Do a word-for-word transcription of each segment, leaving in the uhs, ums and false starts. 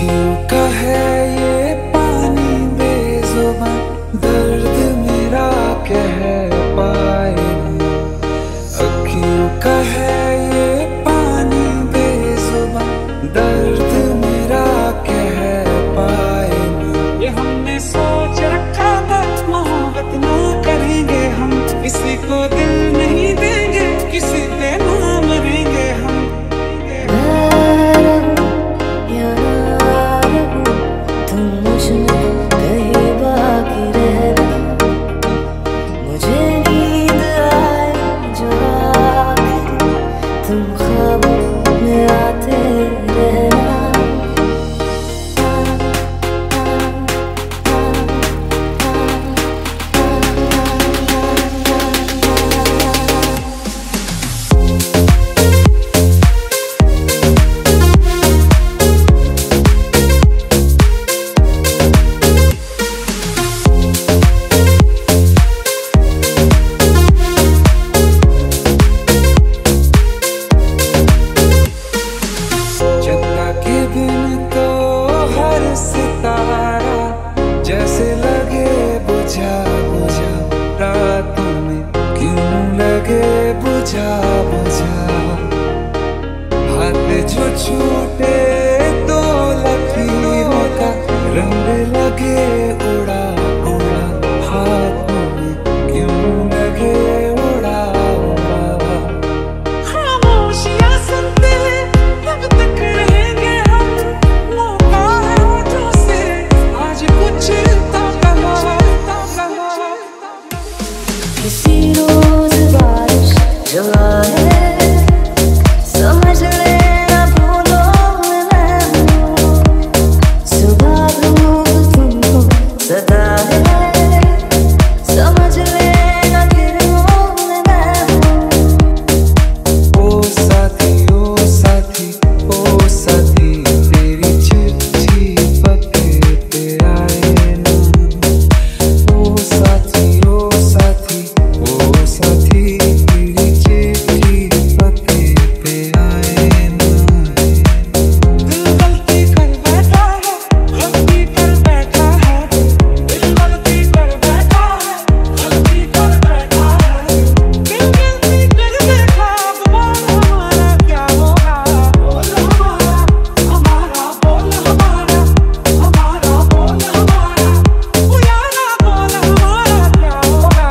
अखियों का है ये पानी बेजुबान, दर्द मेरा कह पाए ना। अखियों का है ये पानी बेजुबान, दर्द मेरा कह पाए ना। ये हमने सोच रखा था मोहब्बत ना करेंगे हम, किसी को दिल नहीं देंगे, किसी पे ना मरेंगे हम। जैसे लगे बुझा बुझा रातों में, क्यों लगे बुझा बुझा। हाथ जो छूटे तो लकीरों का रंग लगे उड़ा उड़ा, हाथों में क्यों लगे उड़ा उड़ा। खामोशियां सुनते तब तक रहेंगे हम, मौका है होठों से आज कुछ किसी रोज बारिश जो आए, समझ लेना भूलों में मैं हूँ। सुबह धूप तुमको सदा है, समझ लेना किरणों में मैं हूँ। ओ साथी ओ साथी ओ साथी, तेरी चिट्ठी पते पे आए ना। ओ साथी ओ साथी ओ साथी, तेरी चिट्ठी पते पे आए ना। दिल गलती कर बैठा है, गलती कर बैठा है, दिल गलती कर बैठा है, गलती कर बैठा है। दिल गलती कर बैठा, अब बोल हमारा क्या होगा। बोल हमारा हमारा बोल हमारा हमारा बोल हमारा, ओ यारा बोल हमारा क्या होगा।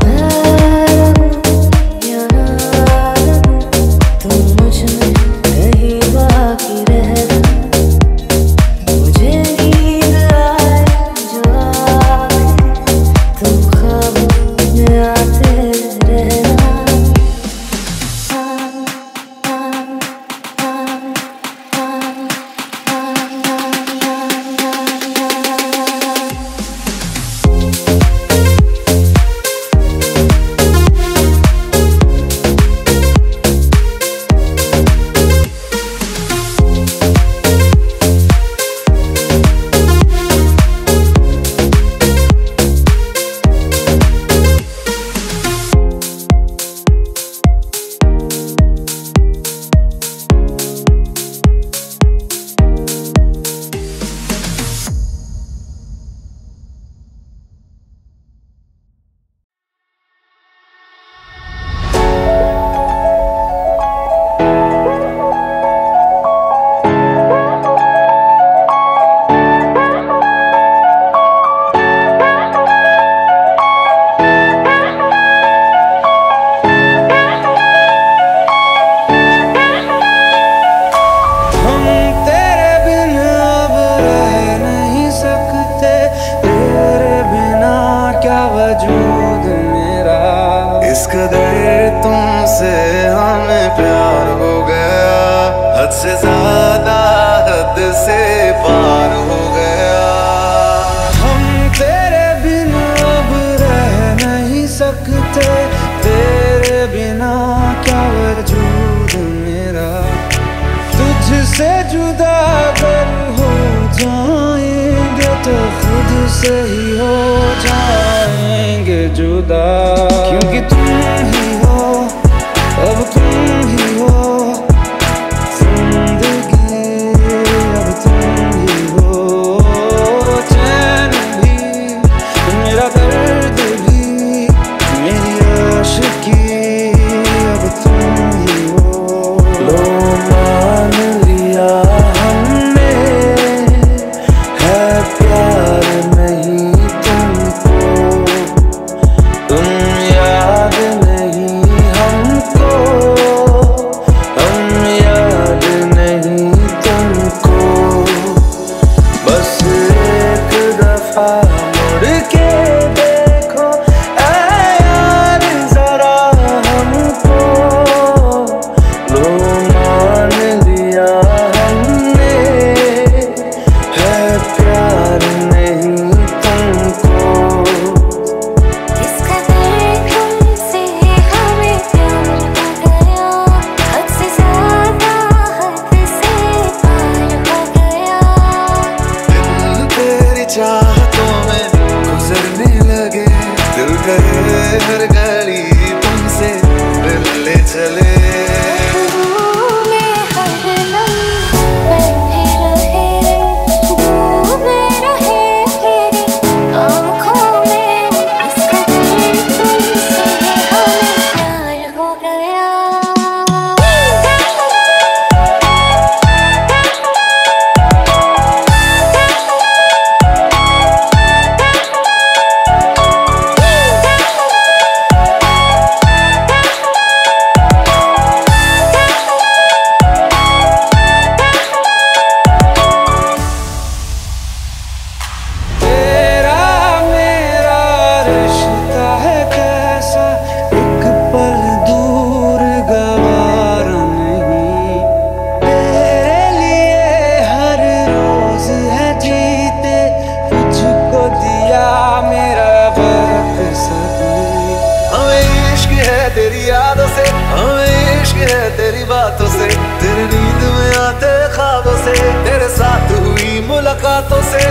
तुम मुझ में कहीं बाकी रहना, मुझे नींद आए जो आए, तुम ख्वाबों में आते रहना। हम तेरे बिन अब रह नहीं सकते, तेरे बिना क्या वजूद मेरा। इस कदर तुमसे हमें प्यार हो गया, हद से ज्यादा हद से पार हो गया। हम तेरे बिन अब रह नहीं सकते, तेरे बिना क्या वजूद मेरा। तुझसे जुदा अगर हो जाएंगे तो खुद से ही हो जाएंगे जुदा। क्योंकि तुम ही हो, अब तुम ही हो, जिंदगी अब तुम ही चाहतों में गुजरने लगे, दिल करे हर घड़ी तुमसे मिलने चले। तेरी यादों से, हमें इश्क है तेरी बातों से, तेरी नींद में आते ख्वाबों से, तेरे साथ हुई मुलाकातों से।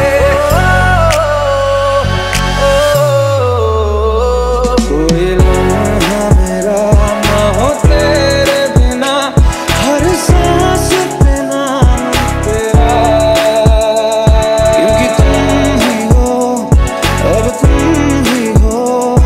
कोई लम्हा मेरा ना हो तेरे बिना, हर सांस पे नाम तेरा, क्योंकि तुम ही हो, अब तुम ही हो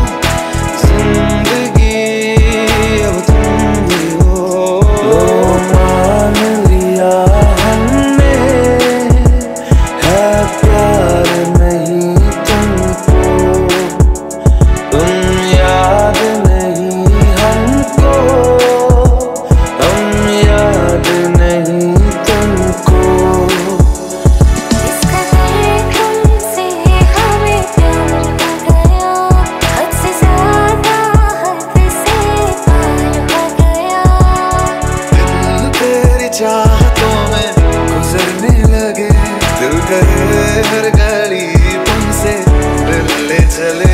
चाहतों में गुजरने लगे, दिल करे हर घड़ी तुमसे मिलने चले।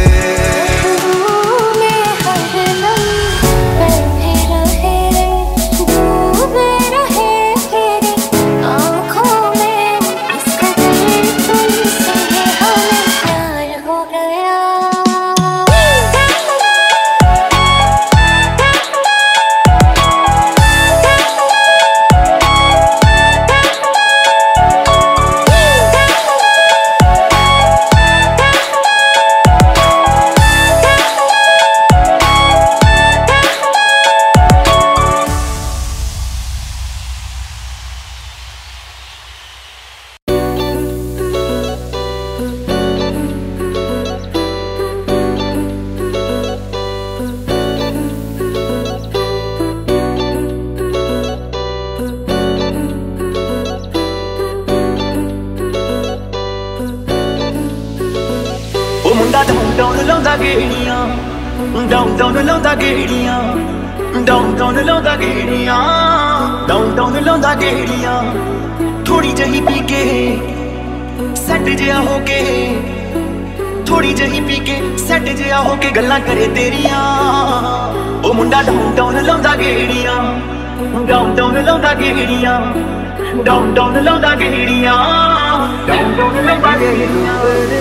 ਮੁੰਡਾ ਡਾਊਨ ਲਾਉਂਦਾ ਗੇੜੀਆਂ, ਡਾਊਨ ਡਾਊਨ ਲਾਉਂਦਾ ਗੇੜੀਆਂ, ਡਾਊਨ ਡਾਊਨ ਲਾਉਂਦਾ ਗੇੜੀਆਂ, ਡਾਊਨ ਡਾਊਨ ਲਾਉਂਦਾ ਗੇੜੀਆਂ। ਥੋੜੀ ਜਿਹੀ ਪੀ ਕੇ ਸੈੱਟ ਜਿਹਾ ਹੋ ਕੇ, ਥੋੜੀ ਜਿਹੀ ਪੀ ਕੇ ਸੈੱਟ ਜਿਹਾ ਹੋ ਕੇ ਗੱਲਾਂ ਕਰੇ ਤੇਰੀਆਂ। ਉਹ ਮੁੰਡਾ ਡਾਊਨ ਡਾਊਨ ਲਾਉਂਦਾ ਗੇੜੀਆਂ, ਡਾਊਨ ਡਾਊਨ ਲਾਉਂਦਾ ਗੇੜੀਆਂ, ਡਾਊਨ ਡਾਊਨ ਲਾਉਂਦਾ ਗੇੜੀਆਂ, ਡਾਊਨ ਡਾਊਨ ਲਾਉਂਦਾ ਗੇੜੀਆਂ।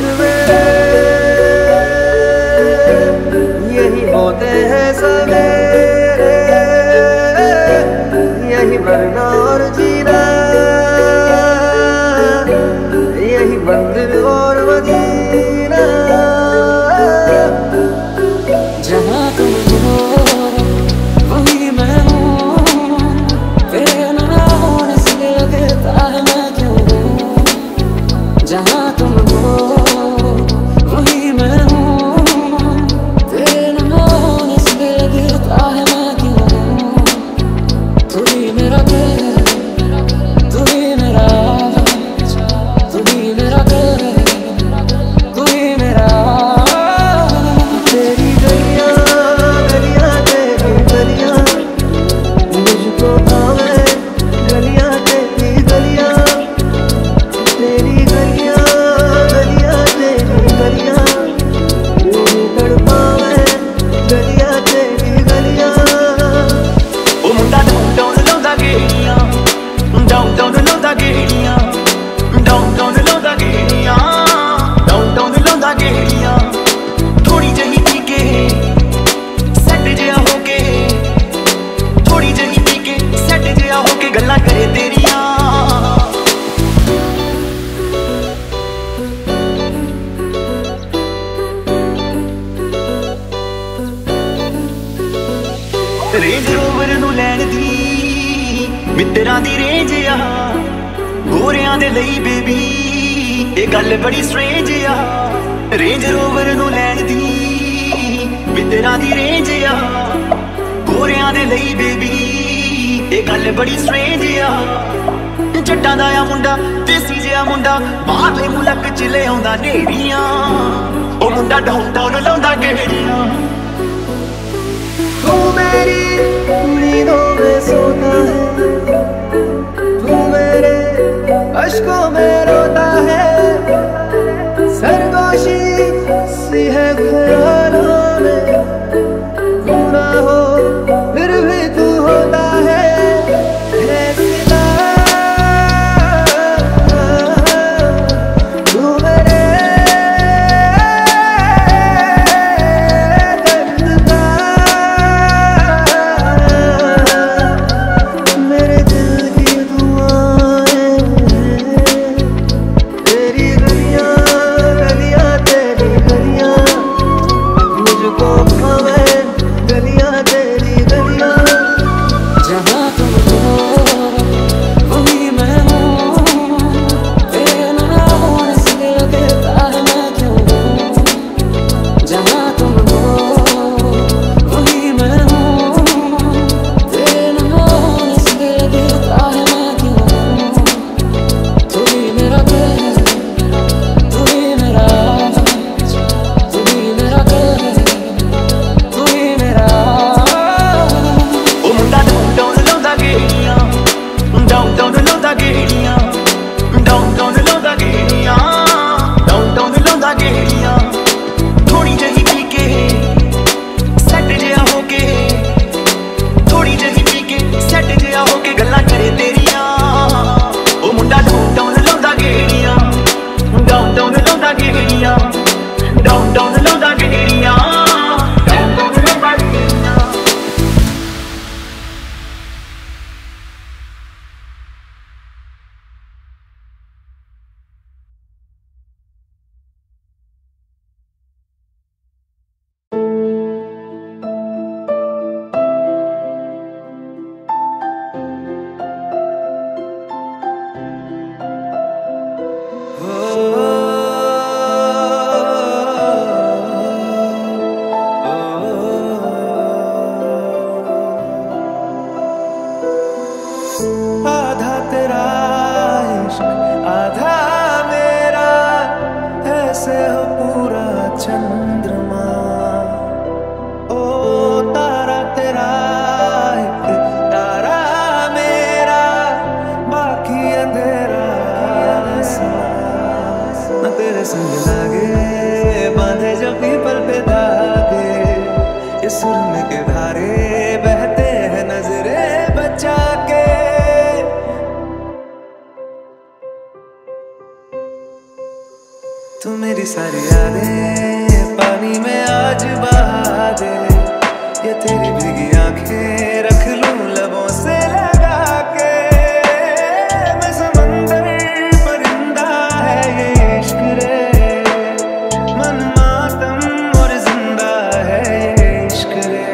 यही होते हैं सवेरे, यही मरना और जीना, यही मंदिर और मदीना। जहाँ तुम हो वही मैं हूँ, तेरे ना होने से लगता है मैं क्यों हूँ। जहाँ तुम हो वही मैं हूँ, गलियां तेरी गलियां, तेरी गलियां मित्तरां दी रेंज आ गोरियां दे लई बेबी ये गल बड़ी स्ट्रेंज आ रेंज रोवर नूं लैण दी मित्तरां दी रेंज आ गोरियां दे लई बेबी ये गल बड़ी स्ट्रेंज आ जट्टां दा आ मुंडा देसी जिहा मुंडा बाहरले मुल्क च ले आउंदा नेड़ियां ओ मुंडा डाउन डाउन लाउंदा गेड़ियां तू मेरी नींदों में सोता है तू मेरे अश्कों में रोता है सरगोशी सी है ख्यालों में तू ना हो फिर भी तू होता है ऐसा तू मेरे तू मेरी सारी यादें पानी में आज बहा दे ये तेरी भीगी आंखें रख लूं लबों से लगा के मैं समंदर परिंदा है ये इश्क रे मन मातम और जिंदा है ये इश्क रे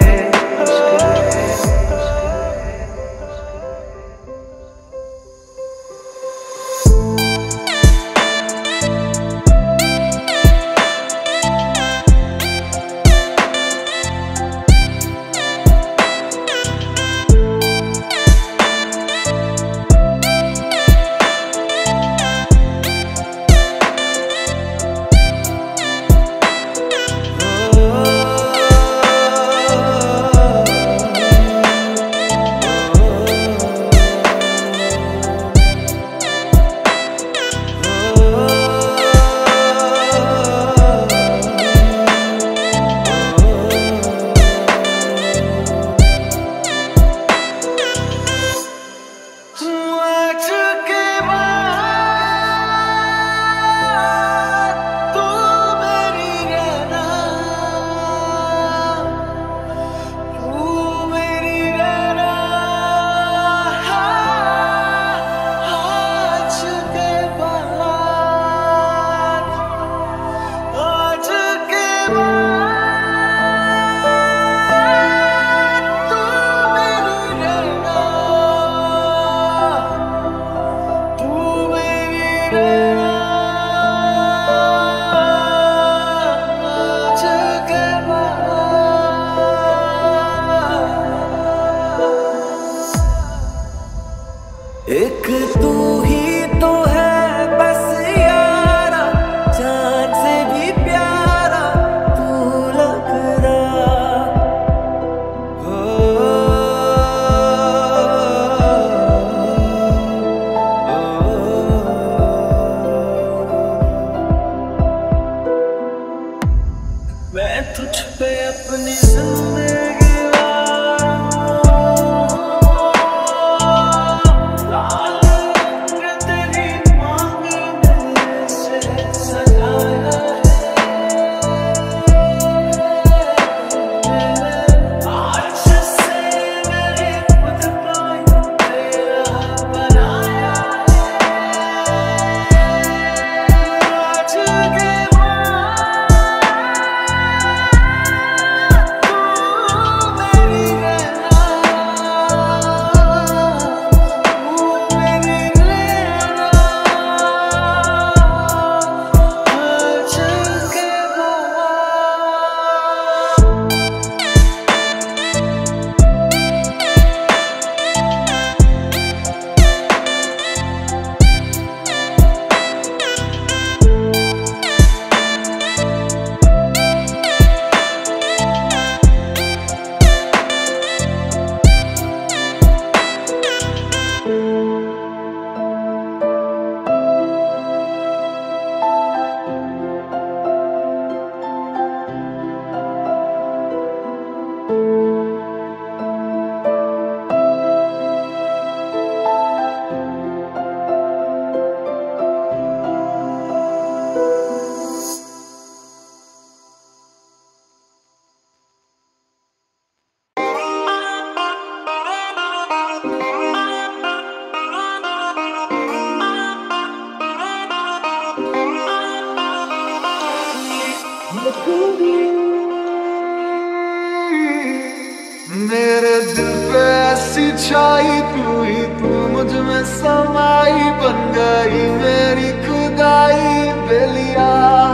अपनी जिंदगी मेरे दिल पे ऐसी छाई तू ही तू मुझ में समाई बन गई मेरी खुदाई बेलिया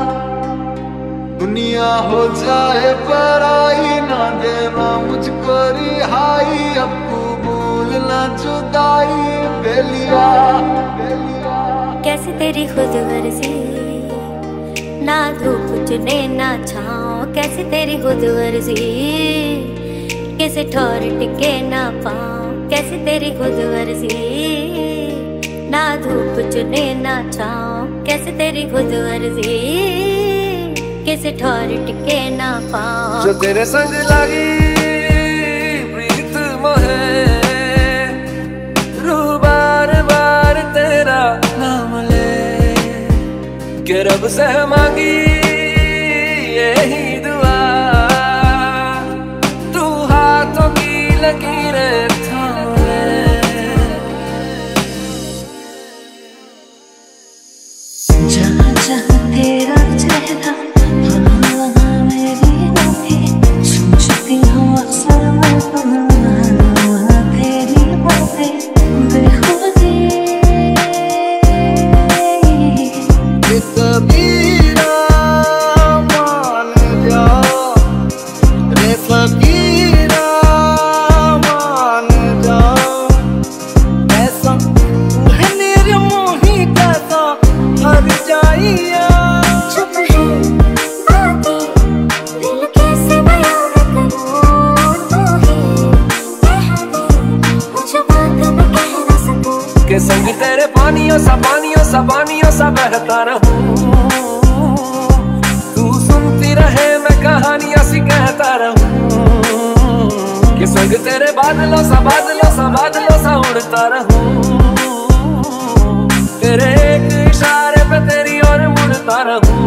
दुनिया हो जाए पराई ना देना मुझको रिहाई अब कबूल ना जुदाई बेलिया बेलिया कैसे तेरी खुद गर्जी ना धूप चुने ना छाँव कैसे तेरी खुद गर्जी कैसे ठोर टिके ना पाऊं कैसे तेरी खुद गर्जी ना धूप चुने ना छाऊं कैसे तेरी खुद गर्जी कैसे ठोर टिके ना पाऊं जो तेरे संग लगी प्रीत मोहे रूह बार बार तेरा नाम ले के रब से मांगी यही दुआ लकीरें थाम ले जहाँ जहाँ तेरा चेहरा वहाँ वहाँ मेरी आँखें सोचती हूँ अक्सर मैं वहाँ तेरी बातें बेखुदी कबीरा मान जा रे फकीरा के संग तेरे पानियों सा पानियों सा पानियों सा बहता रहूं तू सुनती रहे मैं कहानियां सी कहता रहूं के संग तेरे बादलों सा बादलों सा बादलों सा उड़ता रहूं तेरे एक इशारे पे तेरी ओर मुड़ता रहूं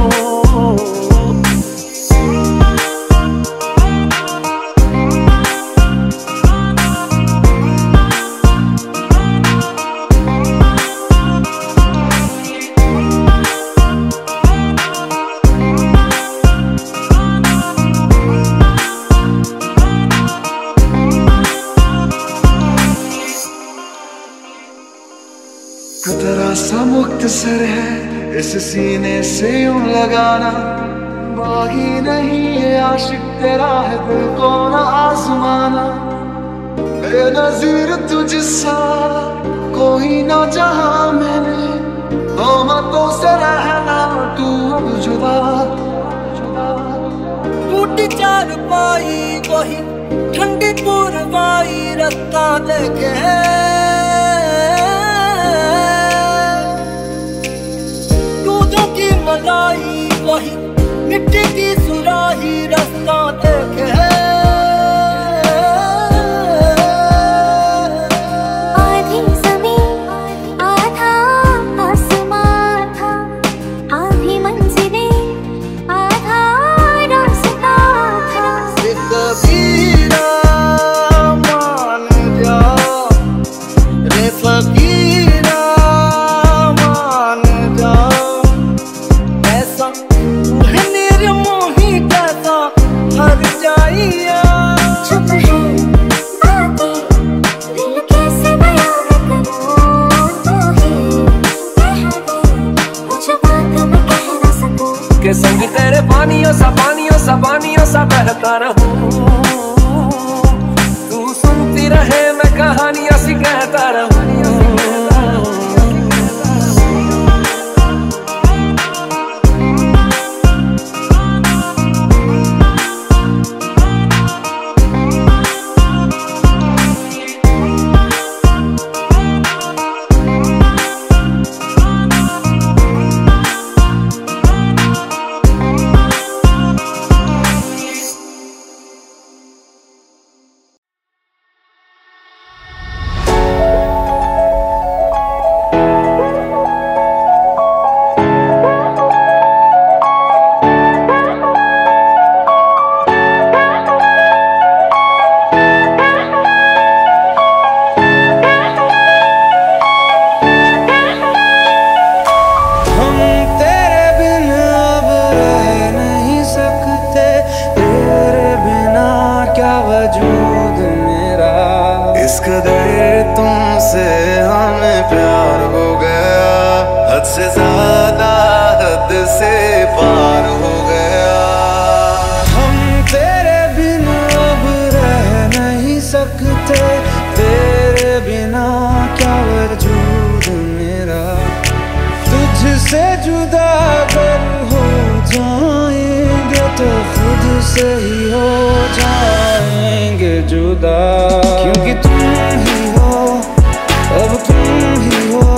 तेरा सा मुख्तसर है इस सीने से यूं लगाना बागी नहीं है आशिक तेरा है दिल को ना आजमाना बेनज़ीर तुझसा कोई ना जहां मैंने तोहमतों से रहना तू अब जुदा टूटी चार पाई वही ठंडी पुरवाई रास्ता देखे मलाई वही मिट्टी की सुराही रास्ता दे एक है। आधी ज़मीन आधा आसमां था, आधी मंजिलें आधा रास्ता था। कबीरा मान जा रे फकीरा मान जा, ऐसा है निर्मोही कैसा हर जाइया। चुप है बातें दिल कैसे बयां करूं, तू ही कह दे मुझे बात मैं कह ना सकूं। के संग तेरे पानियों सा पानियों सा पानियों सा बहता रहूं, तू सुनती रहे मैं कहानियां सी कहता रहूं। वजूद मेरा इस कदर तुमसे हमें प्यार हो गया, हद से ज्यादा हद से पार हो गया। हम तेरे बिना अब रह नहीं सकते, तेरे बिना क्या वजूद मेरा। तुझसे जुदा अगर हो जाएंगे तो खुद से ही हो जाएंगे जुदा, क्योंकि तुम ही हो अब तुम ही हो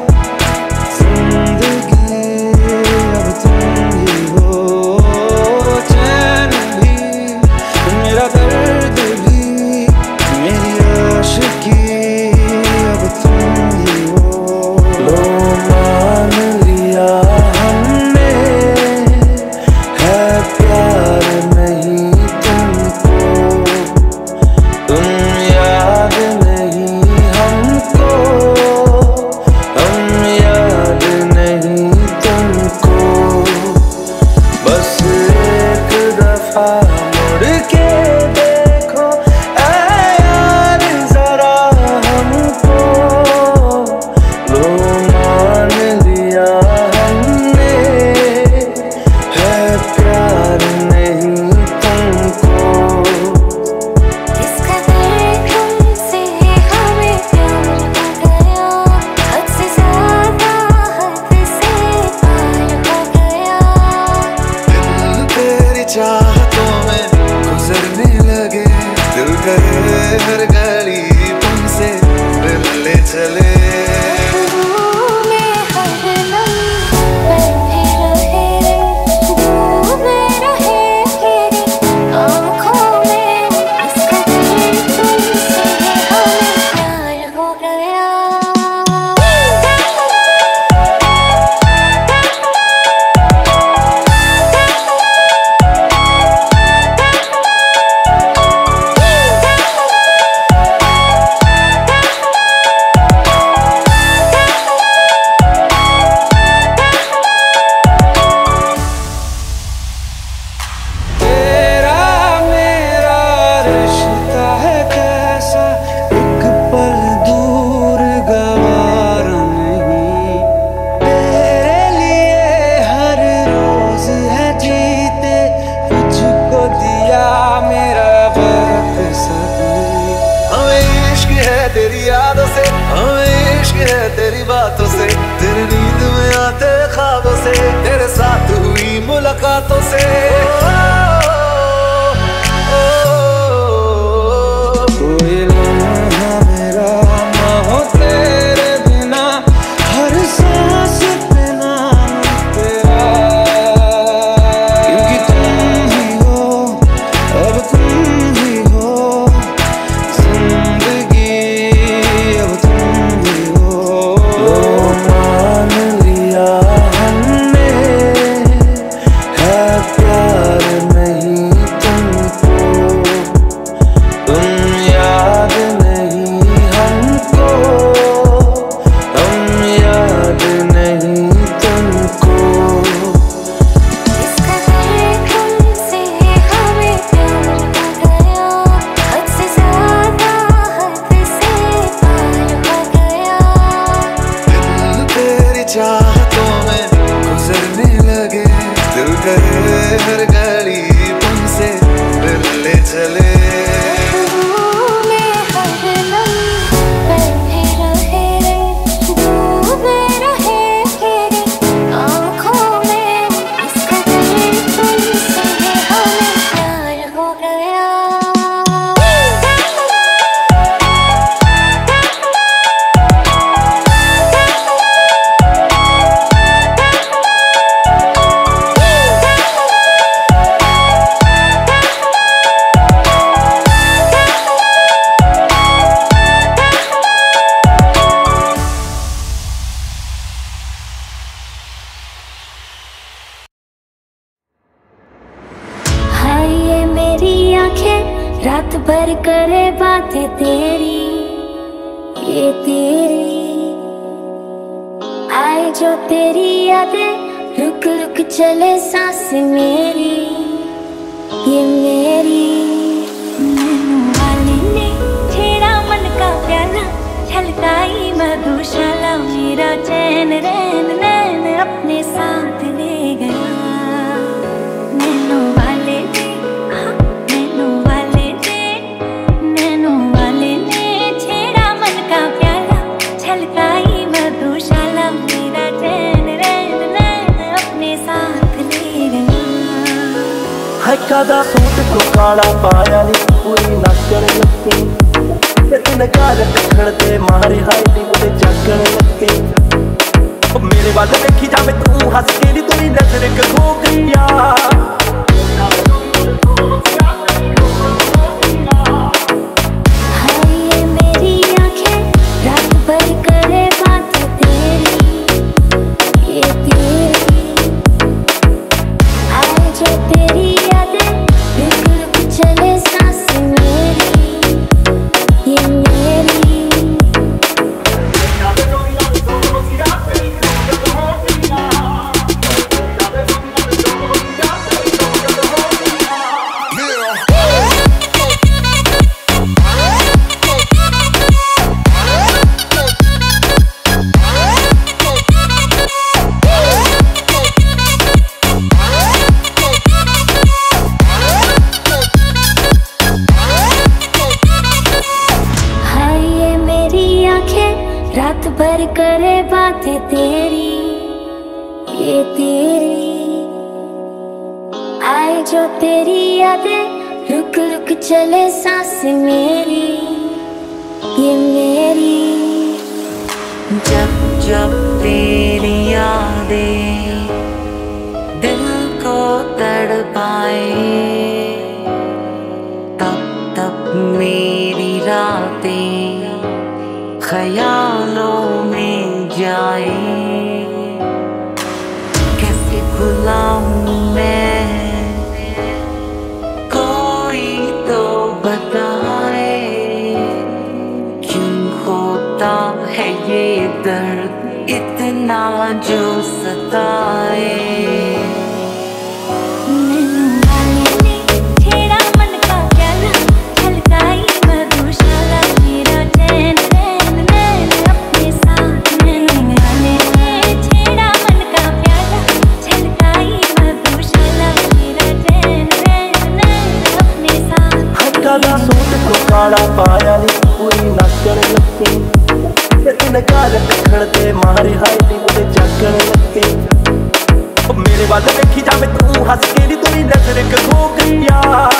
जिंदगी, अब तुम ही हो चैन भी मेरा दर्द भी मेरी आशिकी, अब तुम ही हो। लो मान लिया हमने है प्यार नहीं तुमको, तुम याद नहीं हमको, हम याद नहीं तुमको। बस एक दफा मुड़ के देखो ऐ यार जरा हमको, लो मान लिया हमने है प्यार नहीं तुमको। इस कदर तुमसे हमें प्यार हो गया, हद से ज्यादा हद से पार हो गया। दिल तेरी चाहतों में गुजरने लगे, दिल करे हर घड़ी तुमसे मिलने चले। में हर लम्हे रहे, डूबे रहे तेरी आँखों में। इस कदर तुमसे हमें प्यार हो गया। तेरा मेरा रिश्ता है कैसा, एक पल दूर गवारा नहीं। तेरे लिए हर रोज है जीते, तुझको दिया मेरा वक्त सभी। हमें इश्क है तेरी यादों से, हमें इश्क है तेरी बातों से, तेरी नींद में आते ख्वाबों से, तेरे साथ हुई मुलाकातों से। कोई लम्हा मेरा ना हो तेरे बिना, हर सांस पे नाम तेरा, क्योंकि तुम ही हो अब रात भर करे बातें तेरी, ये तेरी आए जो तेरी यादें, रुक रुक चले सांस मेरी, ये मेरी। मैनू वाले ने छेड़ा मन का प्याला, छलकाई मधुशाला, मेरा चैन रैन नैन अपने साथ ले गया। नैनो वाले ने, हाँ नैनो वाले ने, नैनो वाले ने छेड़ा मन का प्याला, छलकाई मधुशाला, मेरा चैन रैन नैन अपने साथ ले गया। है कादा सूट को काला पाया नी, पूरी नाचण लगी ते नगार रखण ते मारे हाय दी ते जागण लगी। मेरे वाल देखी जावे तू हंस के नी, तू नजर खो गईया। हाय ये मेरी आंखें रात भर करे बातें तेरी, ये तेरी आए जो तेरी यादें, रुक रुक चले सांस मेरी, ये मेरी। हाय ये मेरी आंखें रात भर करे बातें तेरी, ये तेरी आए जो तेरी यादें, रुक रुक चले सांस मेरी, ये मेरी। जब जब तेरी यादें दिल को तड़पाए, तब तब मेरी रातें ख्यालों में जाए। कैसे भुलाऊं मैं, कोई तो बताए, क्यों होता है ये दर्द इतना जो सताए। नैनो वाले ने छेड़ा मन का प्याला, छलकाई मधुशाला, मेरा चैन रैन नैन अपने साथ। नैनो वाले ने छेड़ा मन का प्याला, छलकाई मधुशाला, मेरा चैन रैन नैन अपने साथ। काला सूट को काला पाया नी, पूरी नाचण लगी ते नगार रखण ते मारे हाय दी ते जागण लगी। मेरे वाल देखी जावे तू हंस के नी, तू नजर खो गईया।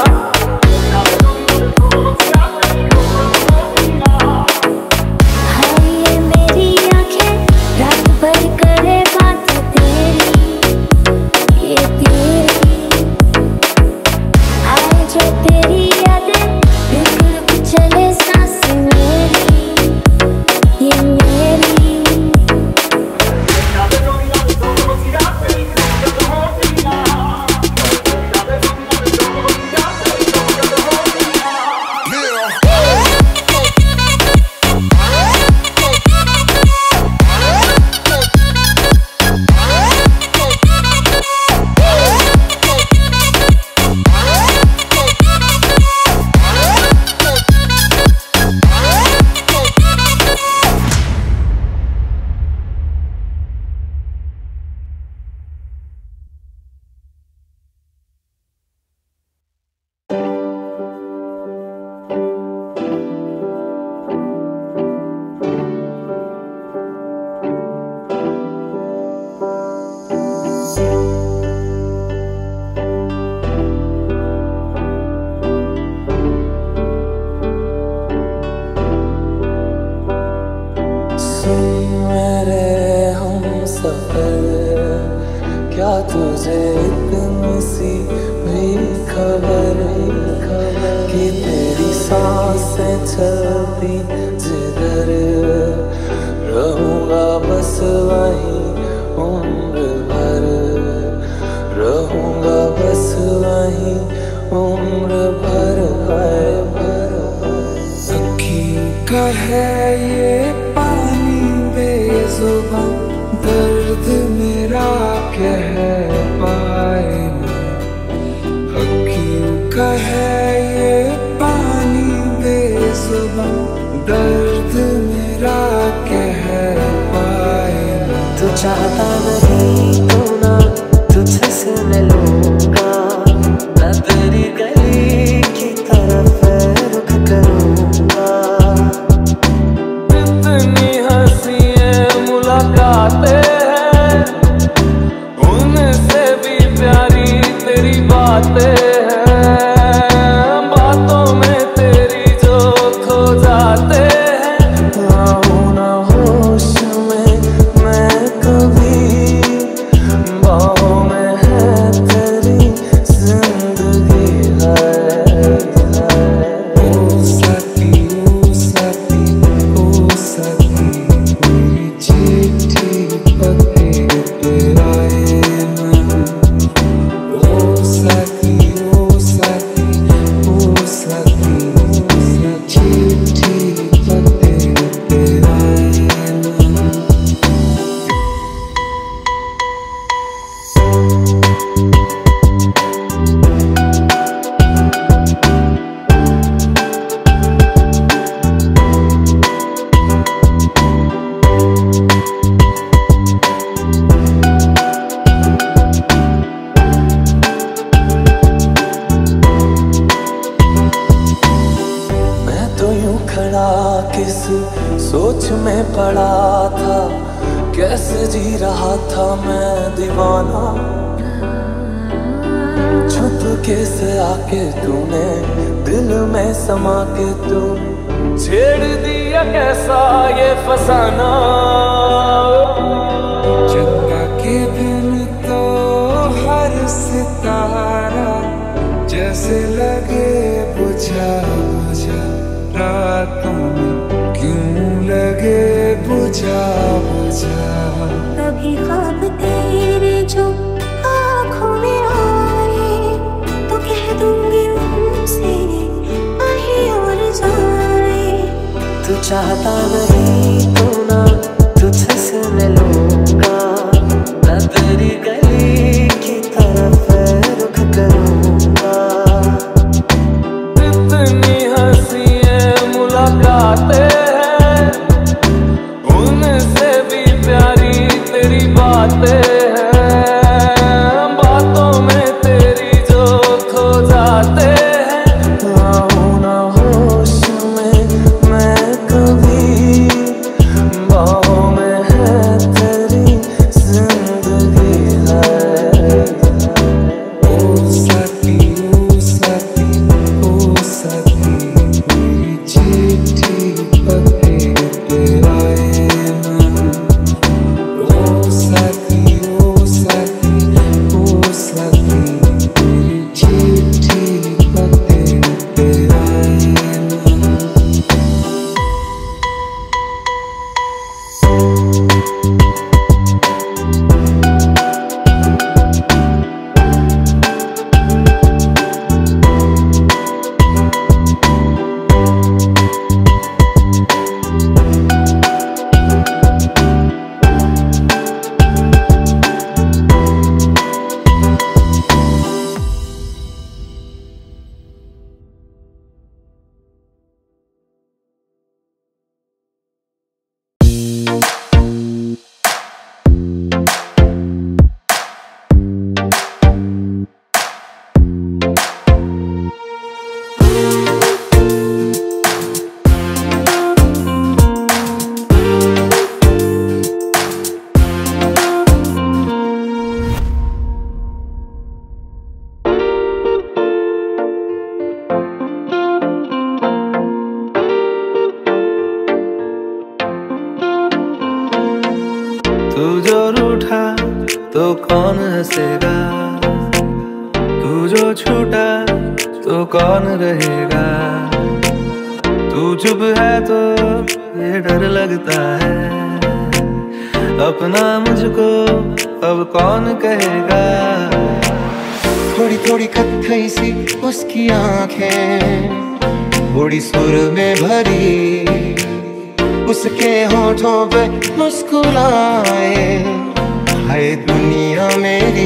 हाय ये मेरी आंखें रात भर करे बातें तेरी, ये तेरी आए जो तेरी यादें, रुक रुक चले सांस मेरी, ये मेरी। क्या तुझे इतनी सी भी खबर कि तेरी सांसें चलती जिधर, रहूंगा बस वहीं उम्र भर, रहूंगा बस वहीं उम्र भर है। कह पाए ना, हक क्यों कहे ये पानी बेजुबान, दर्द मेरा कह पाए ना। तू चाहता नहीं तो ना तुझसे मिलूंगा, मैं तेरी गली की तरफ रुख करूंगा। इतनी हंसियां मुलाकातें हैं, उनसे भी प्यारी तेरी बातें हैं, बातों में तेरी जो खो जाते हैं। आऊं ना होश में मैं कभी, बाहों में है तेरी जिंदगी है। ओ साथी ओ साथी ओ साथी, मेरी चिट्ठी पते पे आए ना। ओ साथी ओ साथी ओ साथी, मेरी चिट्ठी पते पे आए ना। मैं तो यूं खड़ा किस सोच में पड़ा था, कैसे जी रहा था मैं दीवाना। चुपके से आके तूने दिल में समा के तू छेड़ दिया कैसा ये फसाना। चंदा के दिन तो हर सितारा जैसे लगे बुझा बुझा, रातों में क्यों लगे बुझा बुझा। कभी ख्वाब तेरे जो आँखों में आए, तो कह दूंगी उनसे कहीं और जाए। तू चाहता नहीं तो ना तुझसे मिलूंगा, मैं तेरी गली की तरफ रुख करूंगा। इतनी हंसियां मुलाकातें हैं, उनसे भी प्यारी तेरी बातें हैं, बातों में तेरी जो खो जाते हैं। आऊं ना होश में मैं कभी, बाहों में है तेरी जिंदगी है। ओ साथी ओ साथी ओ साथी, मेरी चिट्ठी पते पे आए ना। ओ साथी ओ साथी ओ साथी, मेरी चिट्ठी पते पे आए ना। तू जो रूठा तो कौन हंसेगा, तू जो छूटा तो कौन रहेगा। तू चुप है तो ये डर लगता है, अपना मुझको अब कौन कहेगा। थोड़ी थोड़ी कत्थई सी उसकी आंखें, थोड़ी सुर में भरी, उसके होठों पे मुस्कुराए, है दुनिया मेरी।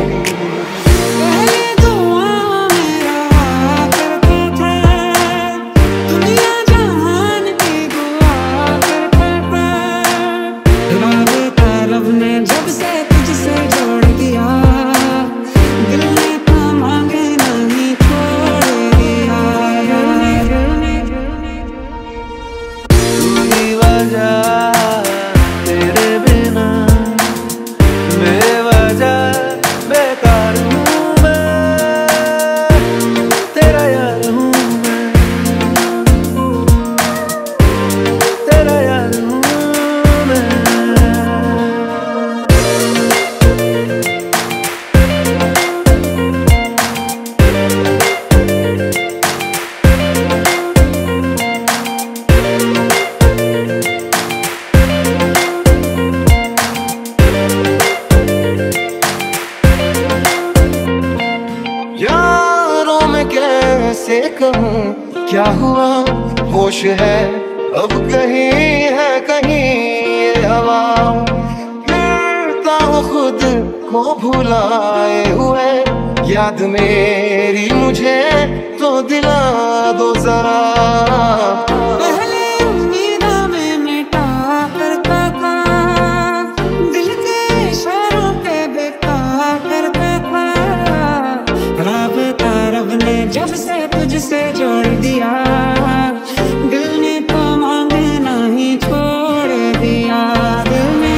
कैसे कहूँ क्या हुआ, होश है अब कहीं है कहीं ये हवा, फिरता हूँ खुद को भुलाए हुए, याद मेरी मुझे तो दिला दो जरा। पहले उम्मीदा में मिटा करता था, दिल के इशारों पे बेकार करता था, राबता रब ने जब से तुझसे जोड़ दिया, दिल ने तो मांगना ही छोड़ दिया। दिल ने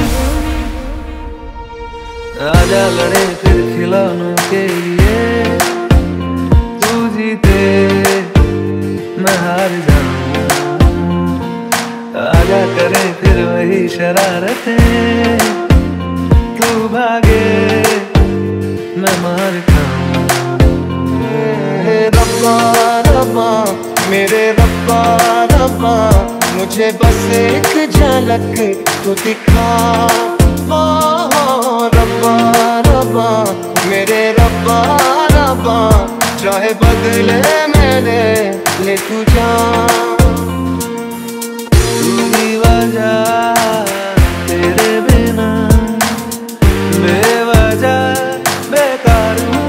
आजा लड़े फिर खिलौनों के लिए, तू जीते मैं हार जाऊं, आजा करे फिर वही शरारतें, तू भागे मैं मार खाऊं। रब्बा रब्बा मेरे रब्बा रब्बा, मुझे बस एक झलक तो दिखा। ओ रब्बा रब्बा मेरे रब्बा रब्बा, चाहे बदले मेरे ले तू जा। तू ही वजह तेरे बिना बेवजह बेकार हूँ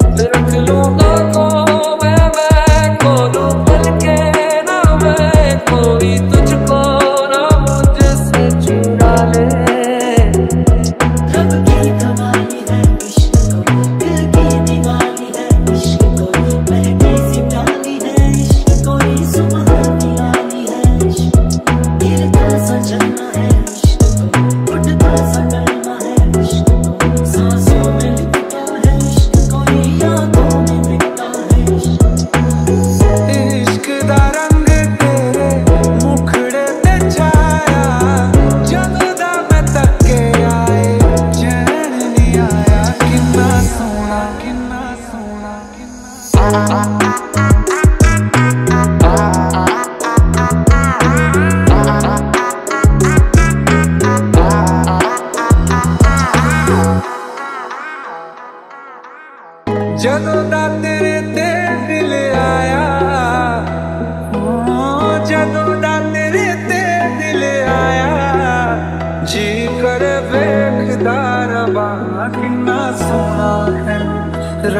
को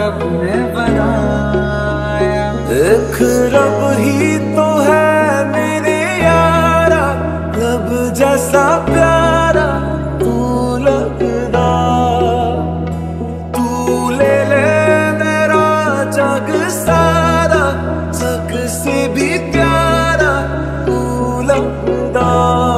रब ने बनाया। एक रब ही तो है मेरे यारा, लब जैसा प्यारा तू लगदा। तू ले ले मेरा जग सारा, जग से भी प्यारा तू लगदा।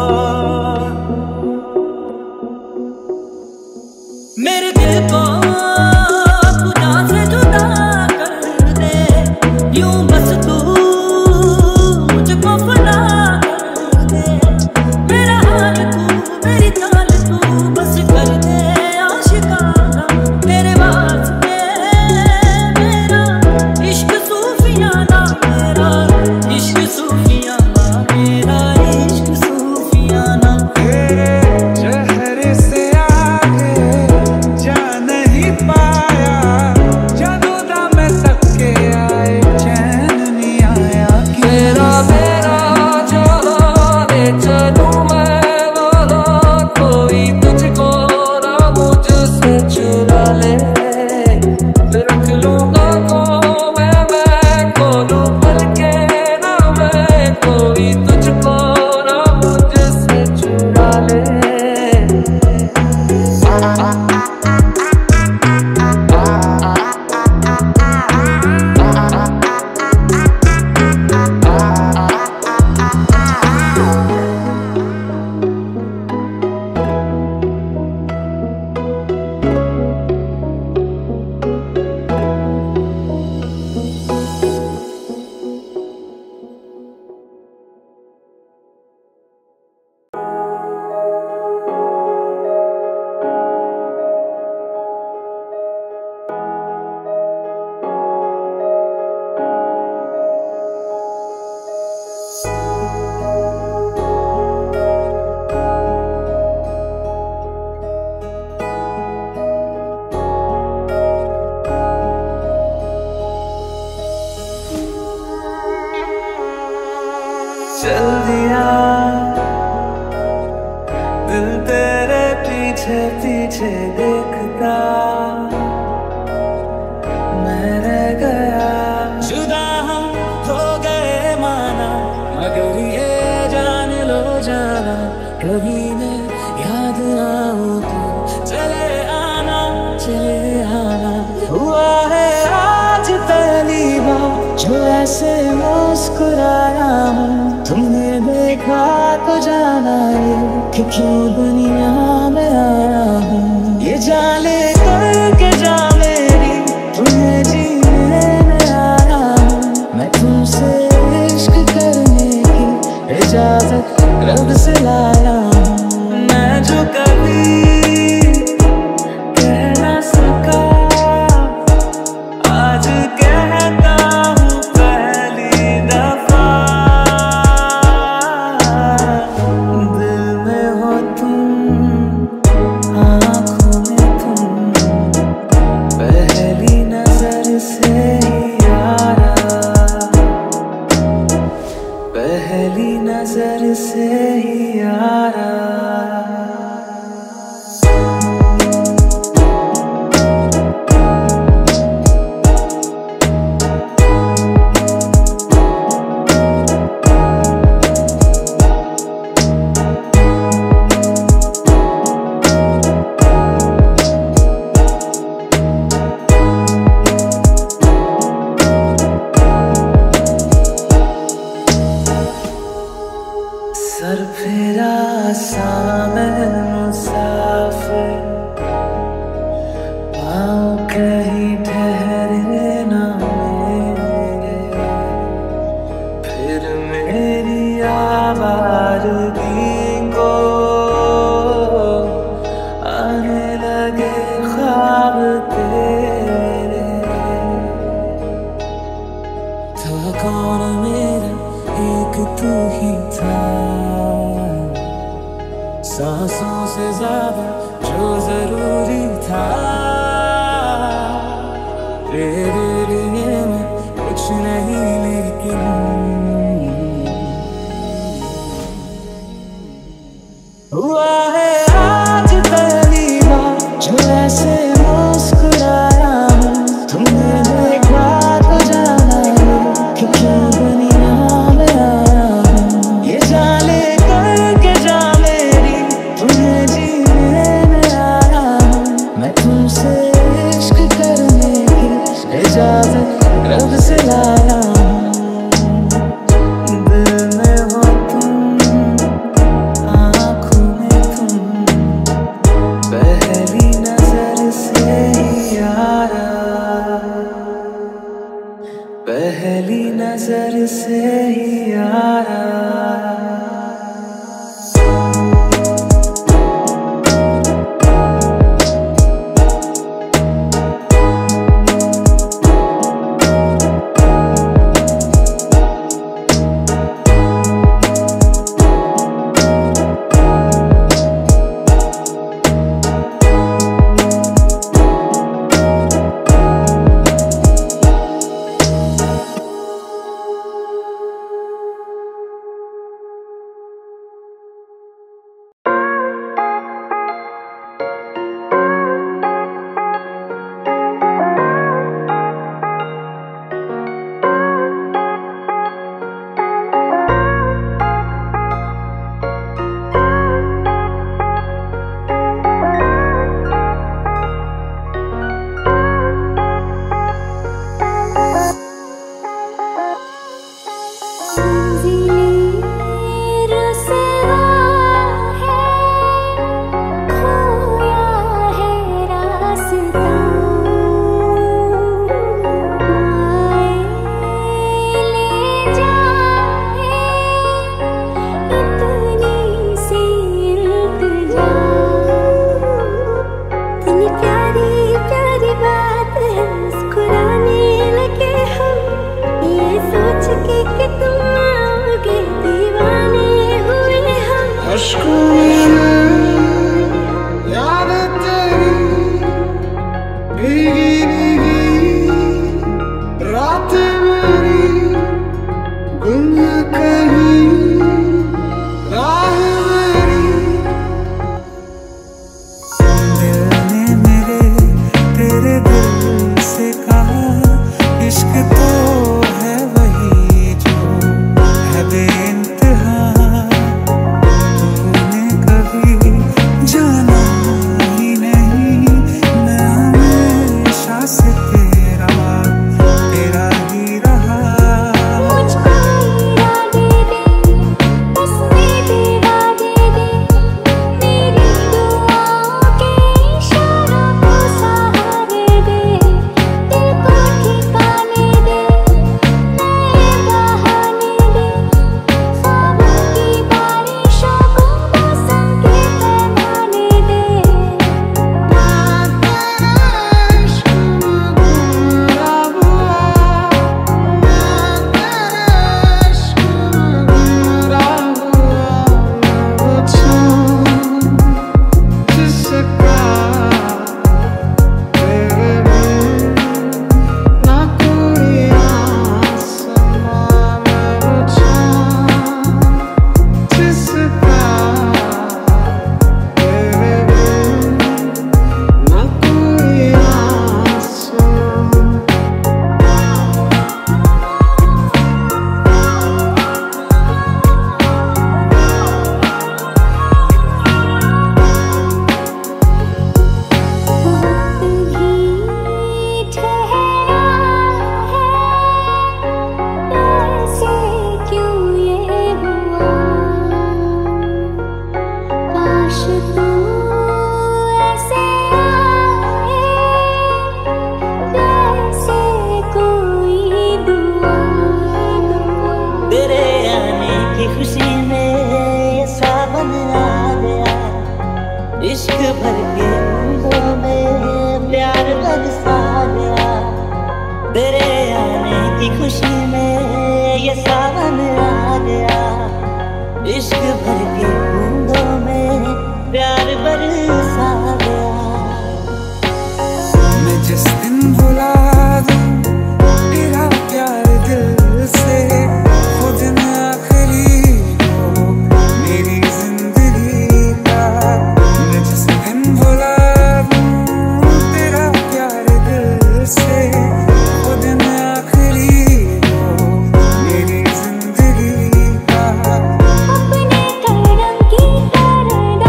मेरे दिल को तू जान से जुदा कर दे, यूं बस तू मुझको फना कर दे। मेरा हाल तू मेरी चाल तू बस कर दे आशिकाना। तेरे वास्ते मेरा इश्क सूफियाना, मेरा इश्क सूफियाना, मेरा इश्क सूफियाना। तेरे चेहरे से आगे जा नहीं पाया, जादूदा में सबके आए चैन नहीं आया। तेरा मेरा जहाने चलूं मैं वहाँ, कोई तुझको ना मुझसे चुरा ले। रख लूंगा को मैं मैं खोलूं पलके ना मैं, कोई तुझको ना मुझसे चुरा ले। चल दिया दिल तेरे पीछे पीछे देखता, मैं रह गया। जुदा हम हो गए माना, मगर ये जान लो जाना, कभी मैं याद आऊं तो चले आना, चले आना। हुआ है आज पहली बार जो ऐसे मुस्कुराया हूँ, तुमने देखा तो जाना ये कि क्यों दुनिया में आया हूँ। ये जाने करके जा मेरी तुम्हें जीने में आया हूँ, मैं तुमसे इश्क करने की इजाजत रब से लाया हूँ। मैं जो कभी कह ना सका आज कहता हूँ पहली दफा। दिल में हो तुम, आँखों में तुम, पहली नजर से ही यारा, पहली नजर से ही यारा। सर फेरा सामन मुसाफिर, पाँव कहीं ठहरे ना मेरे, फिर मेरी आवाज़गी को आने लगे ख्वाब तेरे। था कौन मेरा एक तू ही था, सांसों से ज्यादा जो जरूरी था। तेरे लिए मैं कुछ नहीं लेकिन हुआ है आज पहली बार जो ऐसे मुस्कुराया हूँ, तुमने पहली नजर से ही आया।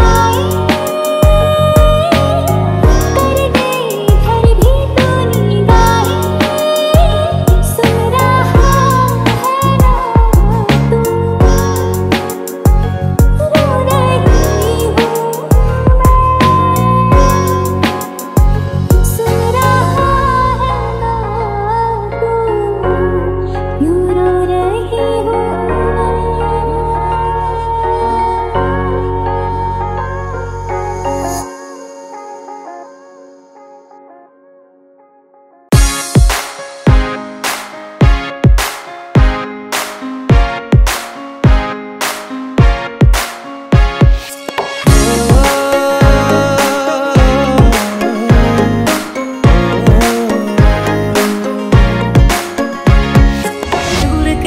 कर गई घर भी तू नी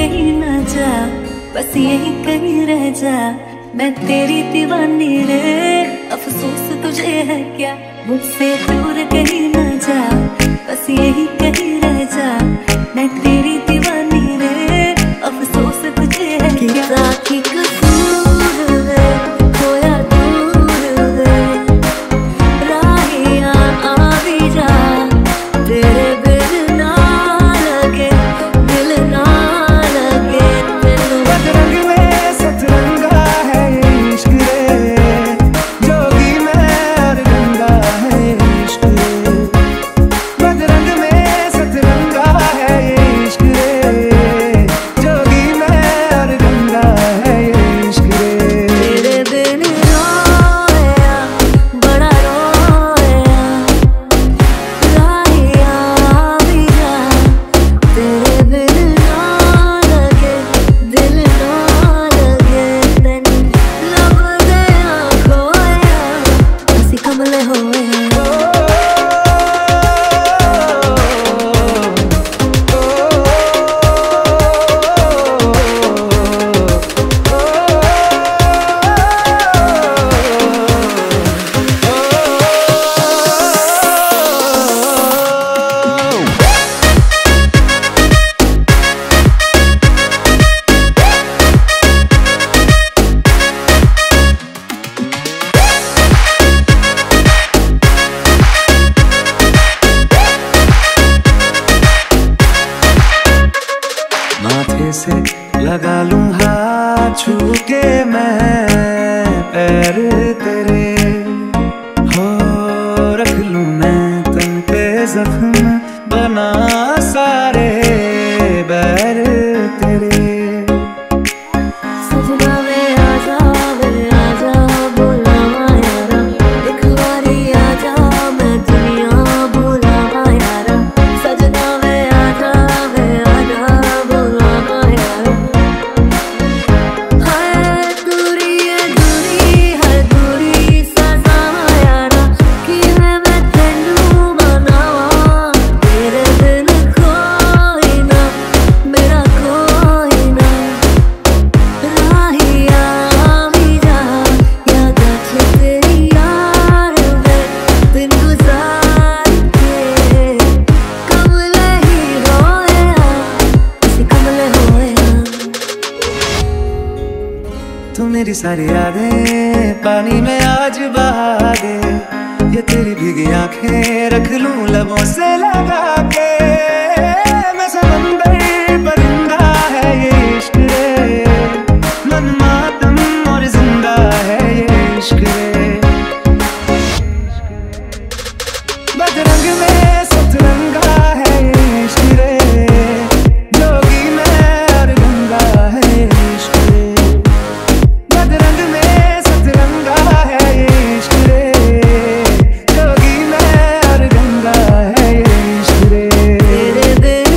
कहीं ना जा, बस यही कहीं रह जा। मैं तेरी दीवानी रे, अफसोस तुझे है क्या, मुझसे दूर कहीं ना जा, बस यही कहीं रह जा। मैं तेरी दीवानी रे, अफसोस तुझे है क्या। राखी कसूर है, खोया दूर है, राहिया आ भी जा, तेरे बिन ना लगे, दिल ना लगे तेनू। बदरंग में सतरंगा है इश्क रे, जोगी में अरगंगा है इश्क रे। बदरंग में सतरंगा है इश्क रे, जोगी में अरगंगा है इश्क रे। तेरे बिन रोया, बड़ा रोया, राहिया भी जा, तेरे बिन ना लगे, दिल ना लगे तेनू। लब गया खोया, हंसी कमले होया। माथे से लगा लूं हाथ छू के मैं पैर तेरे, हो रख लूं मैं तन पे जख्म बना सारे बैर तेरे। सजना वे आजा, वे आजा, बुलावा यारा, एक बारी आजा, मैं दुनिया बुलावा यारा। सजना वे आजा, वे आजा, बुलावा यारा। हाय दूरी है दूरी, हर दूरी सजा यारा, कि है मैं तेनू मनावा, तेरे बिन कोई ना, मेरा कोई ना। राहिया भी जा, याद अच्छे तेरी यार में, दिन गुजार के कमले ही होया, हंसी कमले होया। तू मेरी सारी यादें पानी में आज बहा दे, ये तेरी भीगी आंखें रख लूं लबों से लगा के। मैं समंदर परिंदा है ये इश्क रे, मन मातम और जिंदा है ये इश्क रे। बदरंग में सतरंगा है ये इश्क रे, जोगी में अरगंगा है ये इश्क रे। बदरंग में सतरंगा है ये इश्क रे, जोगी में अरगंगा है ये इश्क रे। तेरे बिन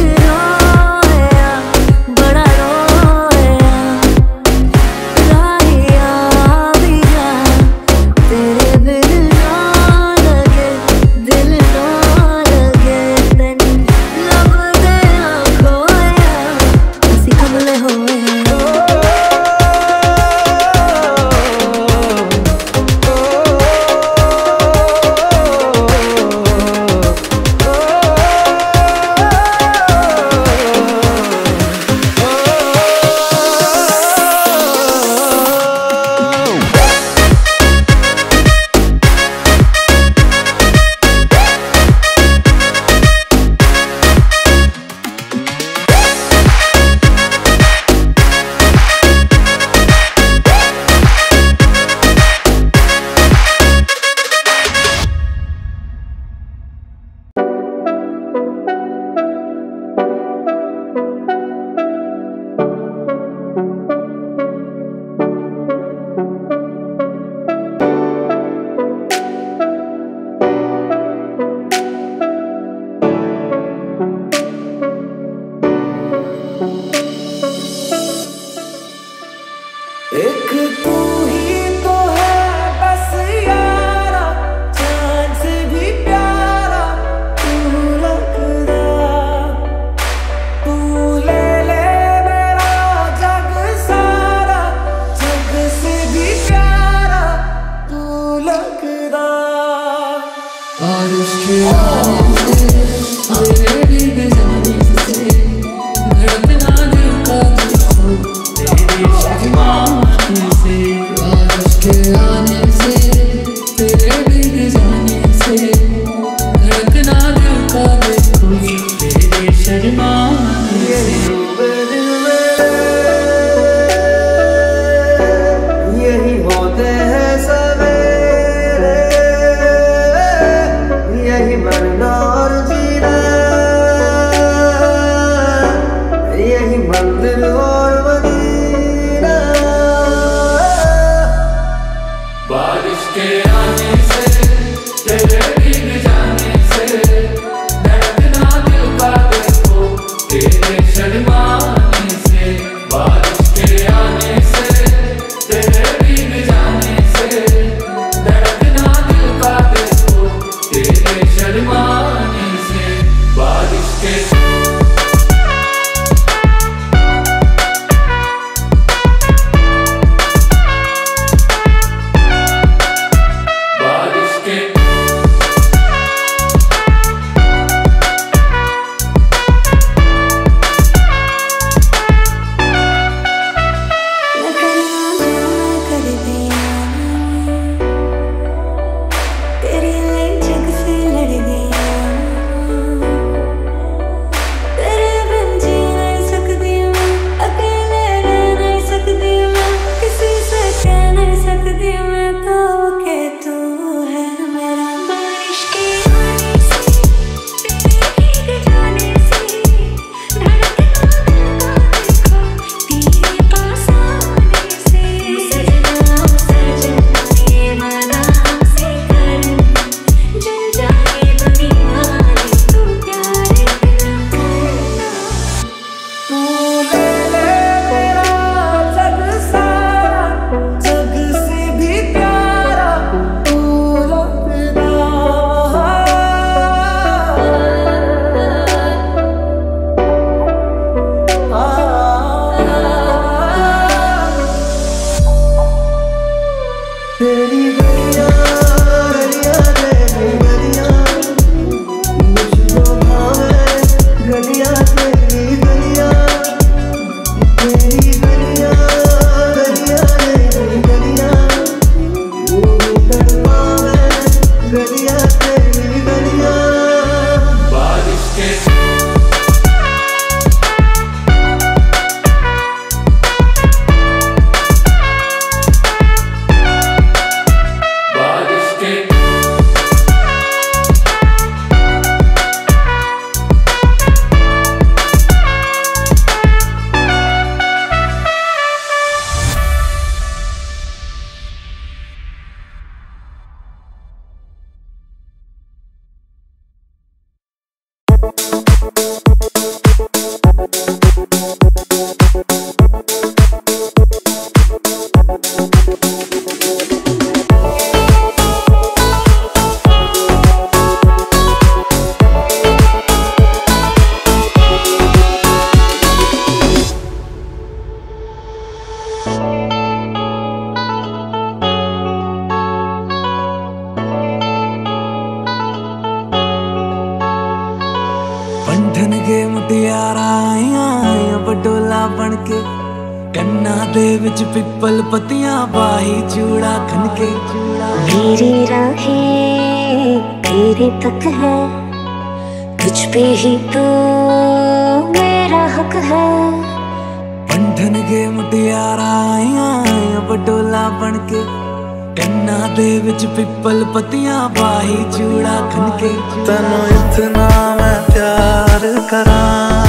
बनके कन्ना दे विच पिपल पत्तियां बाही चूड़ा खनके मेरी राहें तेरे तक है, तुझ पे ही तो मेरा हक है। बंधन के मुटियारा आइयां बटोला बनके कन्ना दे विच पिपल पत्तियां बाही चूड़ा खनके तैनू इतना मैं प्यार करा,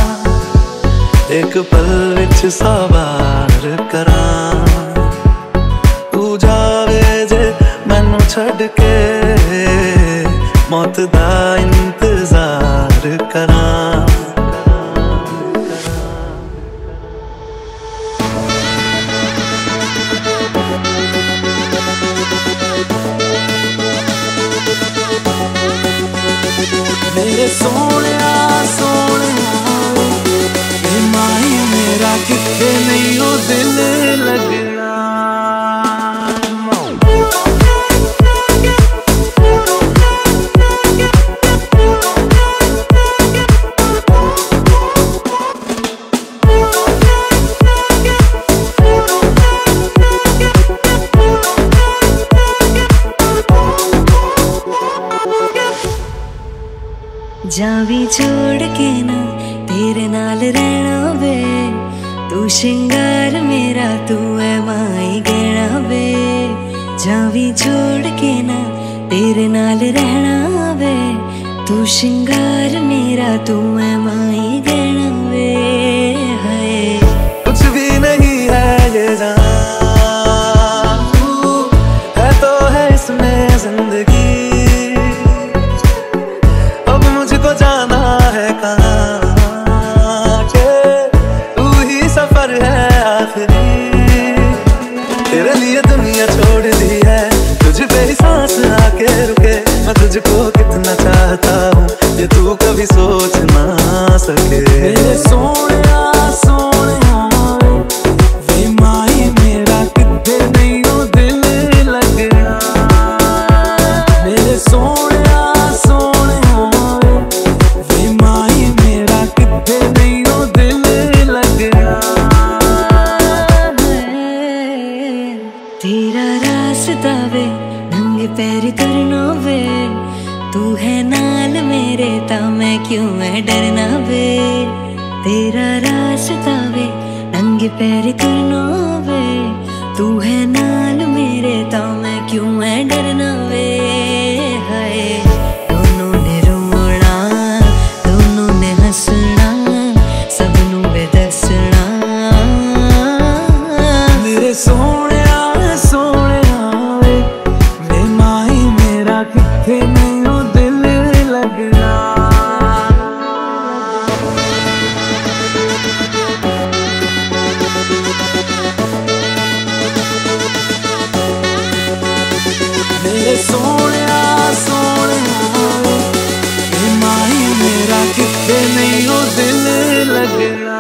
एक पल विच सौ बार करा। तू जावे जे मैनू छड़ के मौत दा इंतजार करा। मेरे सोनिया सोनिया वे माही मेरा किथे नहीं हो दिल लगना। जावी छोड़ के ना तेरे नाल रहना वे, तू शिंगार मेरा तू है माई गहना वे। जावी छोड़ के ना तेरे नाल रहना वे, तू शिंगार मेरा तू है माई गहना वे। हाय कुछ भी नहीं है ये जान, तू है तो है इसमें जिंदगी। मुझको जाना है कहाँ के तू ही सफर है आखिरी। तेरे लिए दुनिया छोड़ दी है, तुझ पे ही सांस आके रुके। मैं तुझको कितना चाहता हूँ ये तू कभी सोच ना सके। मेरे सोनिया सोनिया वे माही मेरा किथे नहीं हो दिल लगना। मेरे सोनिया तेरा रास्ता वे नंगे पैर करना वे, तू है नाल मेरे ता मैं क्यों है डरना वे। तेरा रास्ता वे नंगे पैर करना वे, तू है नाल मेरे ता मैं क्यों है डरना वे। हाय दोनों ने रोना दोनों ने हंसना, सबनू वे दसना। मेरे सोने किथे नहीं हो दिल लगना। मेरे सोनिया सोनिया वे माही मेरा किथे नहीं हो दिल लगना।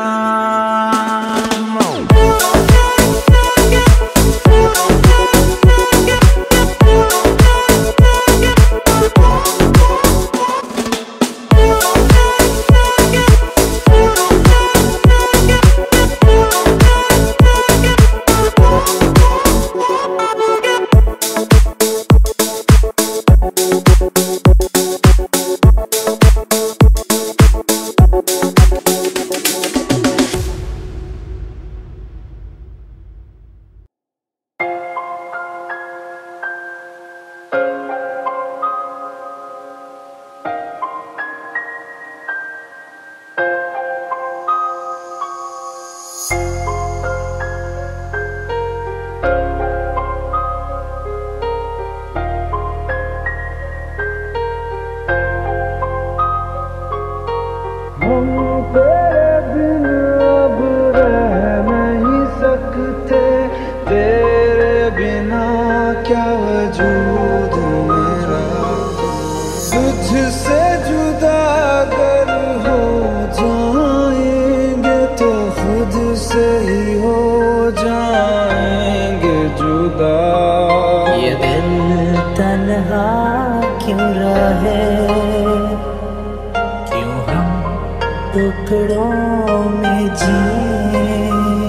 तुझसे जुदा अगर हो जाएंगे तो खुद से ही हो जाएंगे जुदा। ये दिल तन्हा क्यों रहे, क्यों हम टुकड़ों में जिए।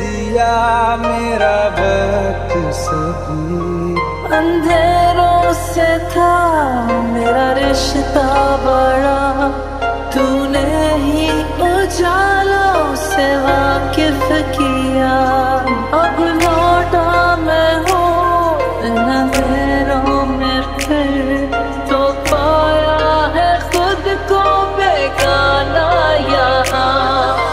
दिया मेरा वक्त सभी। अंधेरों से था मेरा रिश्ता बड़ा, तूने ही उजालों से वाकिफ किया। अब लौटा मैं हूँ इन अंधेरों में फिर, तो पाया है खुद को बेगाना यहाँ।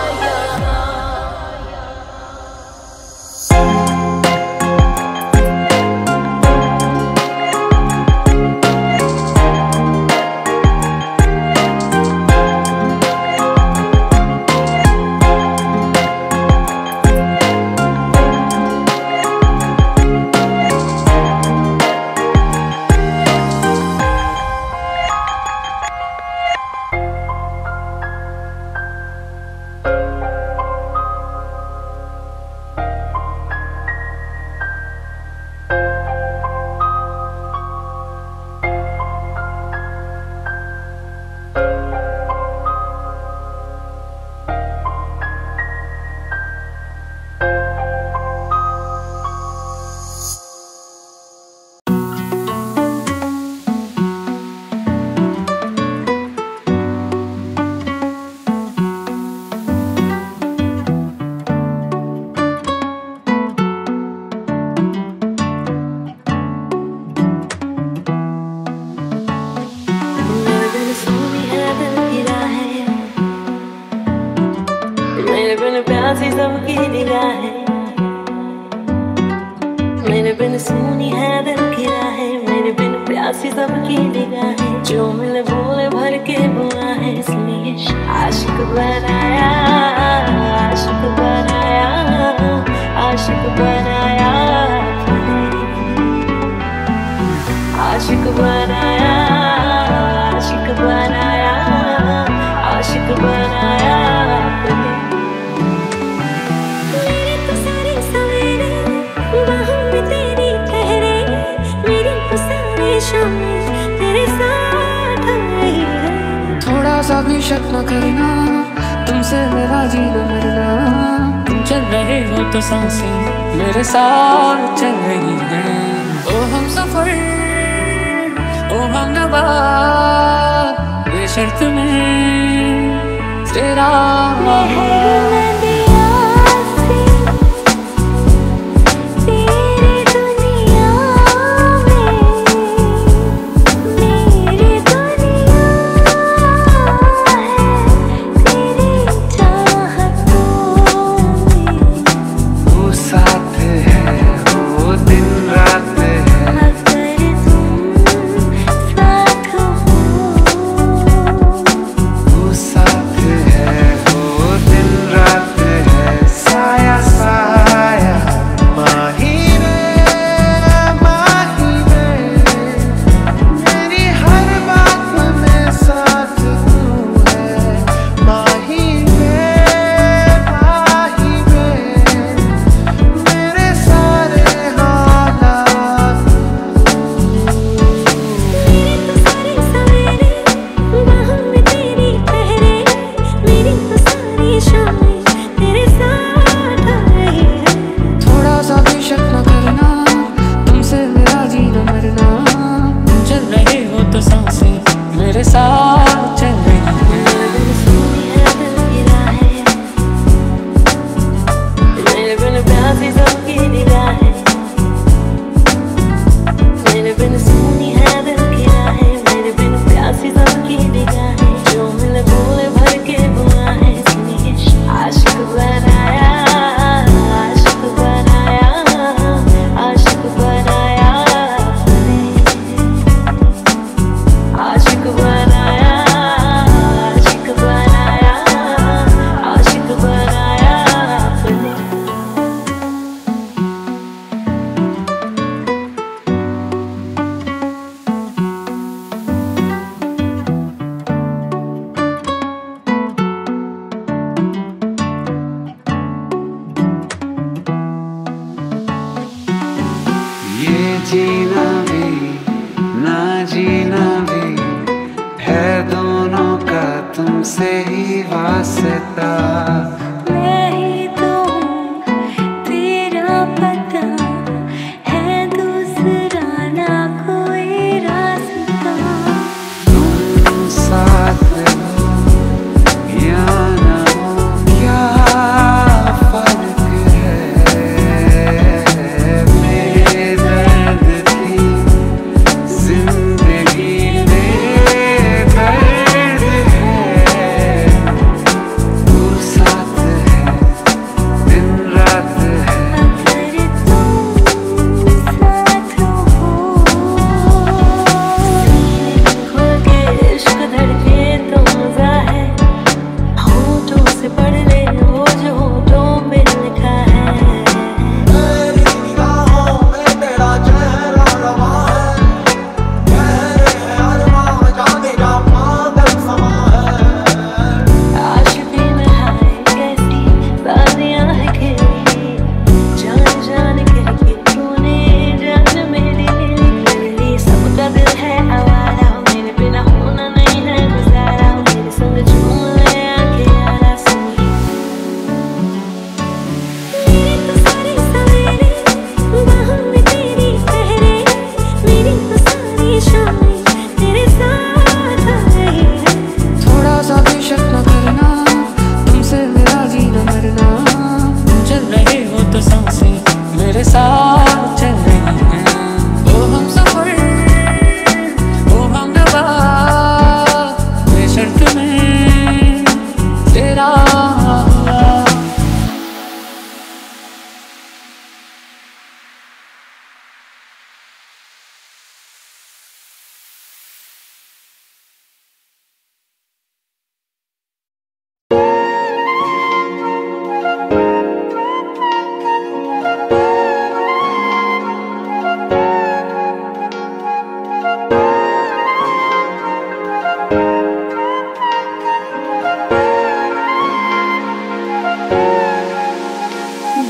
प्यासी सबकी निगाहें, मेरे बिन सुनी है दिल की राहें, मेरे बिन प्यासी सबकी निगाहें। जो मिले बोले भर के बुआ है, इसलिए आशिक बनाया, आशिक बनाया, आशिक बनाया, आशिक बनाया, आशिक बनाया, आशिक बनाया। तेरे साथ आई है। थोड़ा सा भी शक न करना, तुमसे मेरा जीना मरना। तुम चल रहे हो तो सांसें मेरे साथ चल रही हैं। ओ हम सफर, ओ हम नवा, बेशर्त में तेरा दिन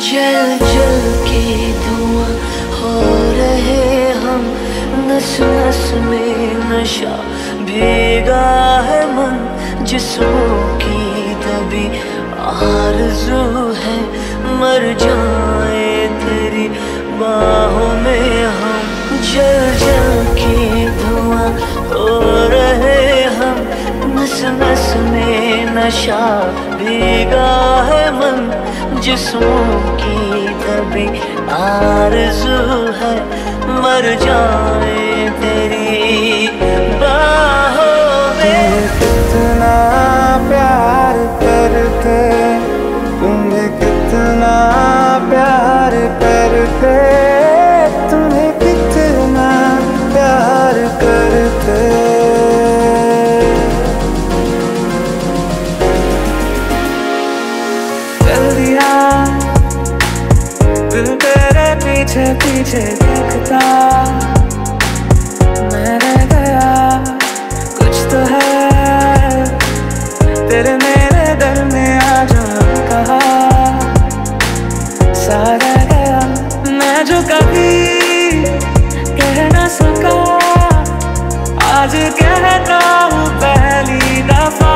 जल जल के धुआं हो रहे हम, नस नस में नशा भीगा है मन, जिस्मों की दबी आरज़ू है, मर जाए तेरी बाहों में हम। जल जल के धुआं हो रहे हम, नस नस में नशा भीगा है मन, जिस्मों की दबी आरज़ू है, मर जाए तेरी बाहों में। कितना प्यार करते, तुम्हें कितना प्यार करते, तुम्हें कितना प्यार करते। चल दिया दिल तेरे पीछे पीछे देखता, मैं रह गया कुछ तो है तेरे मेरे दिल में आज कहा, सारा गया मैं जो कभी कह न सका, आज कहता हूँ पहली दफा।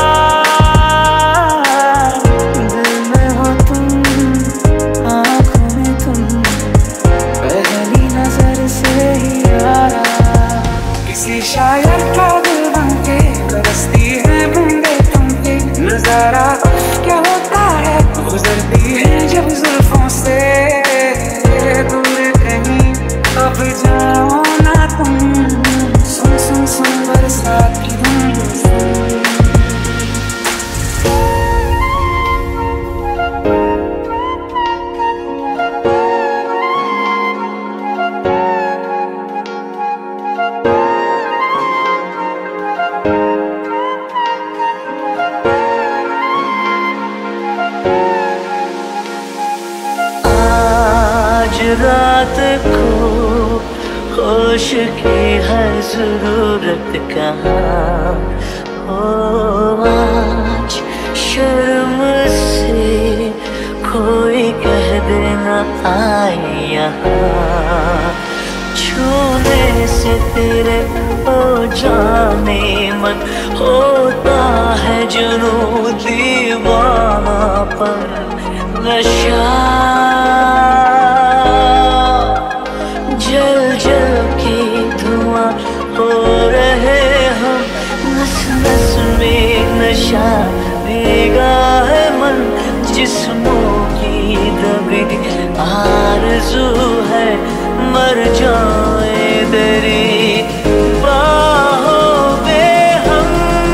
दिल में हो तुम, आँखों में तुम, पहली नजर से ही यारा। किसी शायर का दिल बनके बरसती है बूंदे तुम पे, नजारा क्या होता है गुजरती है जब जुल्फों से दूर कहीं, अब जाओ ना तुम, सुन सुन सुन बरसात की धुन। रात को होश की है जरूरत कहाँ हो, आज शर्म से कोई कह देना आए यहाँ, छूने से तेरे हो जाने मन होता है जुनून दीवानापन, नशा जल जल के धुआं हो रहे हम, नस नस में नशा भीगा है मन, जिस्मों की दबी आरज़ू है, मर जाए तेरी बाहों में हम।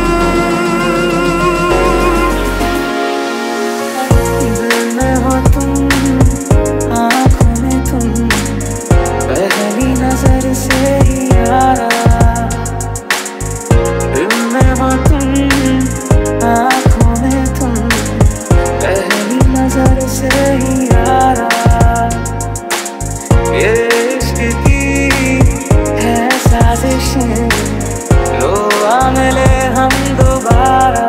दिल में हो तुम, आँखों में तुम, पहली नजर से ही यारा। दिल में हो तुम, आँखों में तुम, पहली नजर से ही यारा। ये इश्क की है साजिशें, लो आ मिले हम दोबारा।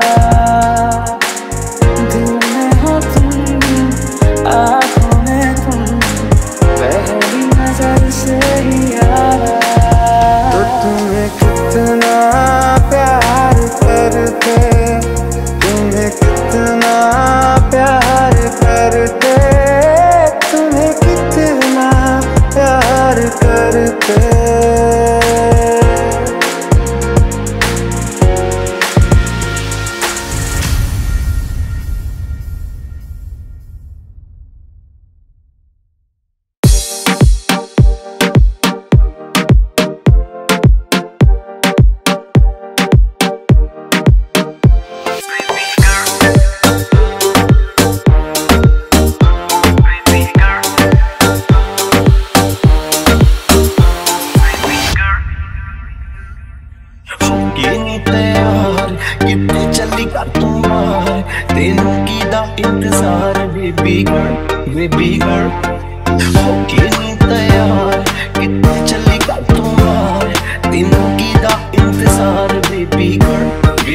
दिल में हो तुम, आँखों में तुम, पहली नजर से ही यारा। तो तुम्हें कितना प्यार करते, तुम्हें कितना प्यार करते, तुम्हें कितना प्यार करते।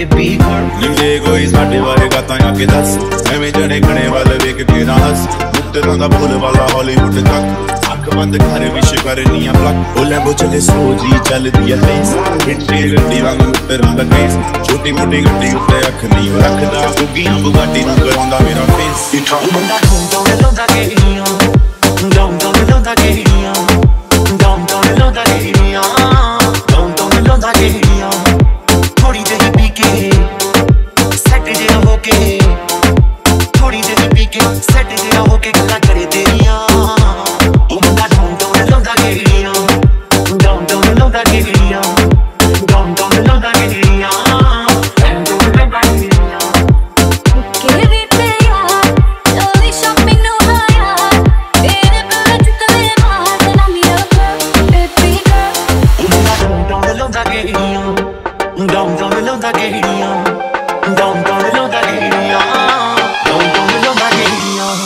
निंदे कोई साढ़े बारे गाता या के दस, मैं जने खड़े वाले वेख के ना हंस, शूटरां दा बोल वाला हॉलीवुड तक अख बंद कर विश करनी आ ब्लॉक ओ लैम्बो चले स्लो जी चलदी है तेज बिट्टे गड्डी वांग मुटरां दा केस छोटी मोटी गड्डी उत्ते अख नहीं रखदा बुगियां बुगाटी नूं करांदा मेरा फेस इठा मुंडा ढूंढ ढूंढ लौंदा गेड़ियां ढूंढ ढूंढ लौंदा गेड़ियां ढूंढ ढूंढ लौंदा गेड़ियां ढूंढ ढूंढ लौंदा गेड़ियां थोड़ी देर पी के सेट जिहा होके थोड़ी देर पी के सेट जिहा होके गल्लां करे तेरियां ओ मुंडा ढूंढ ढूंढ लौंदा गेड़ियां ढूंढ ढूंढ लौंदा गेड़ियां ढूंढ ढूंढ लौंदा गेड़ियां ढूंढ ढूंढ लौंदा गेड़ियां के वी पे यार चली शॉपिंग नो हाया तेरे पे तवे मार ना मेरा baby girl Don't don't love that girl. Don't don't love that girl. Don't don't love that girl. Don't don't love that girl.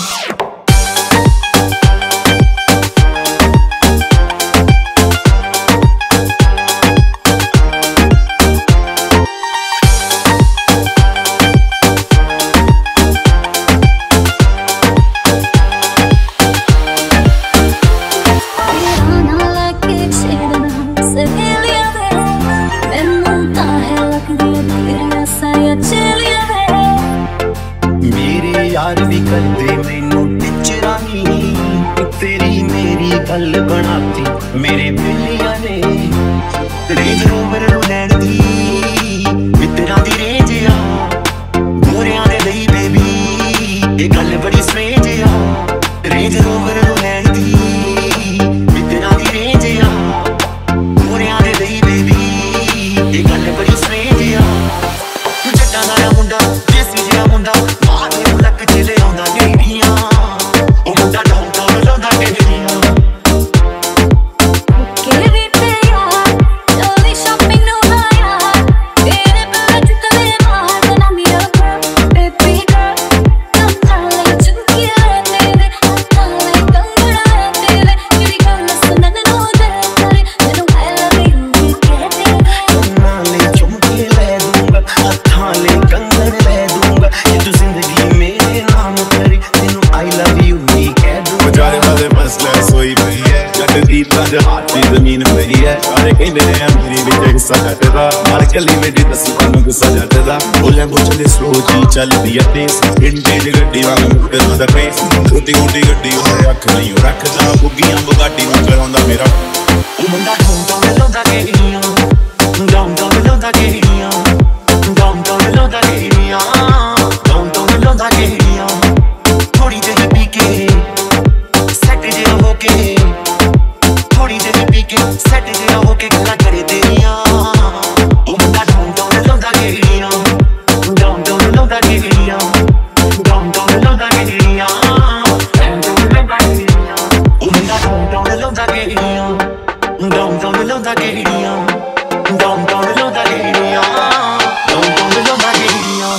ना लाके छेड़ना सहेलिया वे मैनू तां है लगदी तेरी साया चलिया वे मेरे यार भी करदे मैनू टिचरानी तेरी मेरी गल बनाती मेरे बिल्लियां ने रेंज रोवर नू लैण दी मित्तरां दी रेंज आ गोरियां दे लई बेबी ये गल बड़ी स्ट्रेंज आ रेंज रोवर नू लैण दी मित्तरां दी रेंज आ गोरियां दे लई बेबी ये गल बड़ी स्ट्रेंज आ जट्टां दा मुंडा देसी जिहा मुंडा मां दे मुलक च ले आउंदा गेड़ियां ओ मुंडा ढोंग ढोंग लाउंदा गेड़ियां के वी पे यार चली शॉपिंग नो हाया तेरे पे तवे मार ना मेरा बेबी गर्ल नाले चुकिया तेरे नाले कंगड़ा तेरे मेरी गल सुनन नो दे करे मैनू आई लव यू कहते नाले चुमके ले दूंगा हत्थां ले कंगन ले दूंगा ये तू जिंदगी मेरे नाम करी तेनू आई लव यू भी कह दूंगा बजारे वाले मसले सोई पई है जट दी तंज हाथ दी जमीन पई है सारे कहंदे ने मेरी विच हिस्सा कटदा मार गली मेरी दस तन्नू गुस्सा जटदा ओ लैम्बो चले स्लो जी चलदी है तेज बिट्टे गड्डी वांग मुटरां दा केस छोटी मोटी गड्डी उत्ते अख नहीं रखदा बुगियां बुगाटी नूं करांदा मेरा ओ मुंडा ढूंढ ढूंढ लौंदा गेड़ियां ढूंढ ढूंढ लौंदा गेड़ियां ढूंढ ढूंढ लौंदा गेड़ियां ढूंढ ढूंढ लौंदा गेड़ियां थोड़ी देर पी के सेट जिहा होके थोड़ी देर पी के सेट जिहा होके गल्लां करे तेरियां ओ मुंडा ढूंढ ढूंढ लौंदा गेड़ियां ढूंढ ढूंढ लौंदा गेड़ियां ढूंढ ढूंढ लौंदा गेड़ियां ढूंढ ढूंढ लौंदा गेड़ियां ओ मुंडा ढूंढ ढूंढ लौंदा गेड़ियां ढूंढ ढूंढ लौंदा गेड़ियां ढूंढ ढूंढ लौंदा गेड़ियां ढूंढ ढूंढ लौंदा गेड़ियां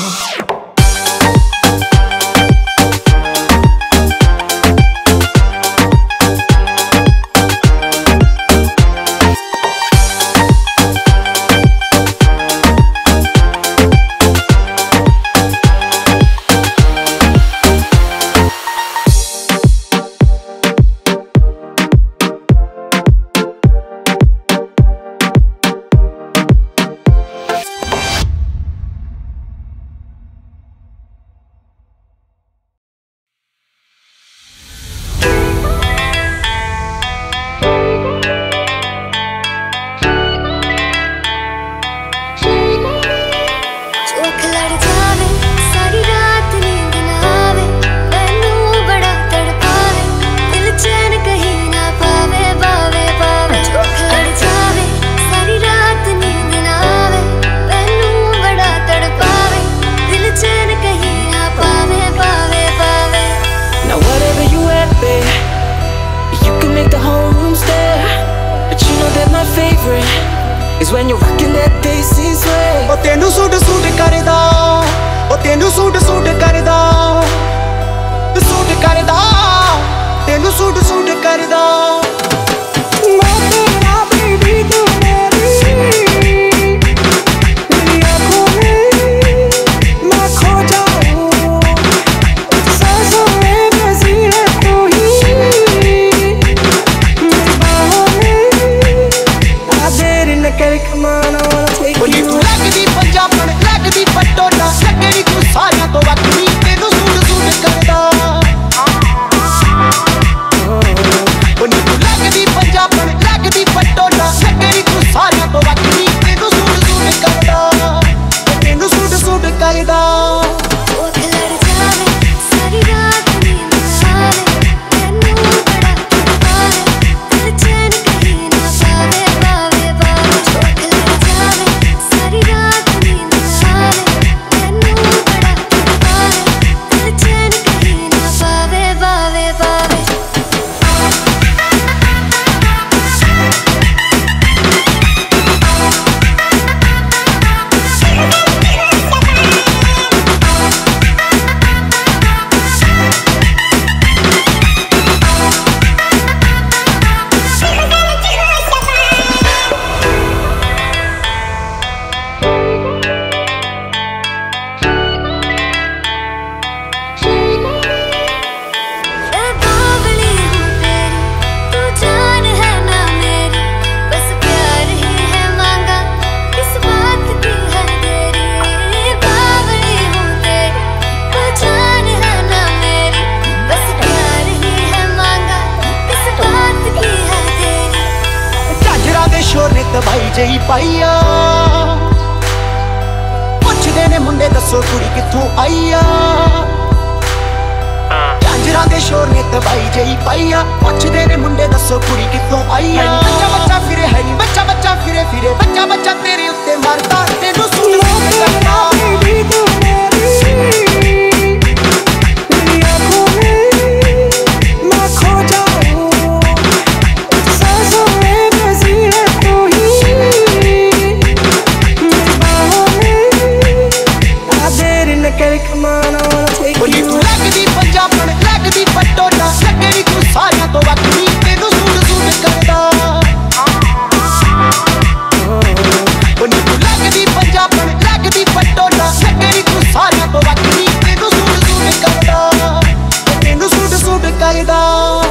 चोख लड़ जावे सारी रात नींद ना आवे मैनू बड़ा तड़पावे दिल चैन कहीं ना पावे पावे पावे चोख लड़ जावे सारी रात नींद ना आवे मैनू बड़ा तड़पावे दिल चैन कहीं ना पावे पावे पावे Now whatever you at, babe, you can make the whole room stare. But you know that my favorite is when you're rocking that Desi sway. ਉਹ ਤੈਨੂੰ ਸੂਟ ਸੂਟ ਕਰਦਾ ਉਹ ਤੈਨੂੰ ਸੂਟ ਸੂਟ ਕਰਦਾ ਸੂਟ ਕਰਦਾ ਤੈਨੂੰ ਸੂਟ ਸੂਟ ਕਰਦਾ ਮੈਂ ਤੇਰਾ ਬੇਬੀ ਤੂੰ ਮੇਰੀ ਮੇਰੀ ਆਂਖੋਂ ਮੇਂ मैं खो जाऊं सांसों में बसी है जही पाईया पुछदे ने मुंडे दसो कुड़ी कित्थों आईया झांजरां दे शोर ने तबाही जही पाईया पुछदे ने मुंडे दसो कुड़ी कित्थों आईया बच्चा बच्चा फिरे है नी बच्चा बच्चा फिरे फिरे बच्चा बच्चा तेरे उत्ते मरदा तेनू सूट सूट करदा लगदी पंजाबन लगदी पटोला लगदी तू सारियां तो वक्री तेनू सूट सूट करदा लगदी पंजाबन लगदी पटोला लगदी तू सारियां तो वक्री तेनू सूट सूट करदा तेनू सूट सूट करदा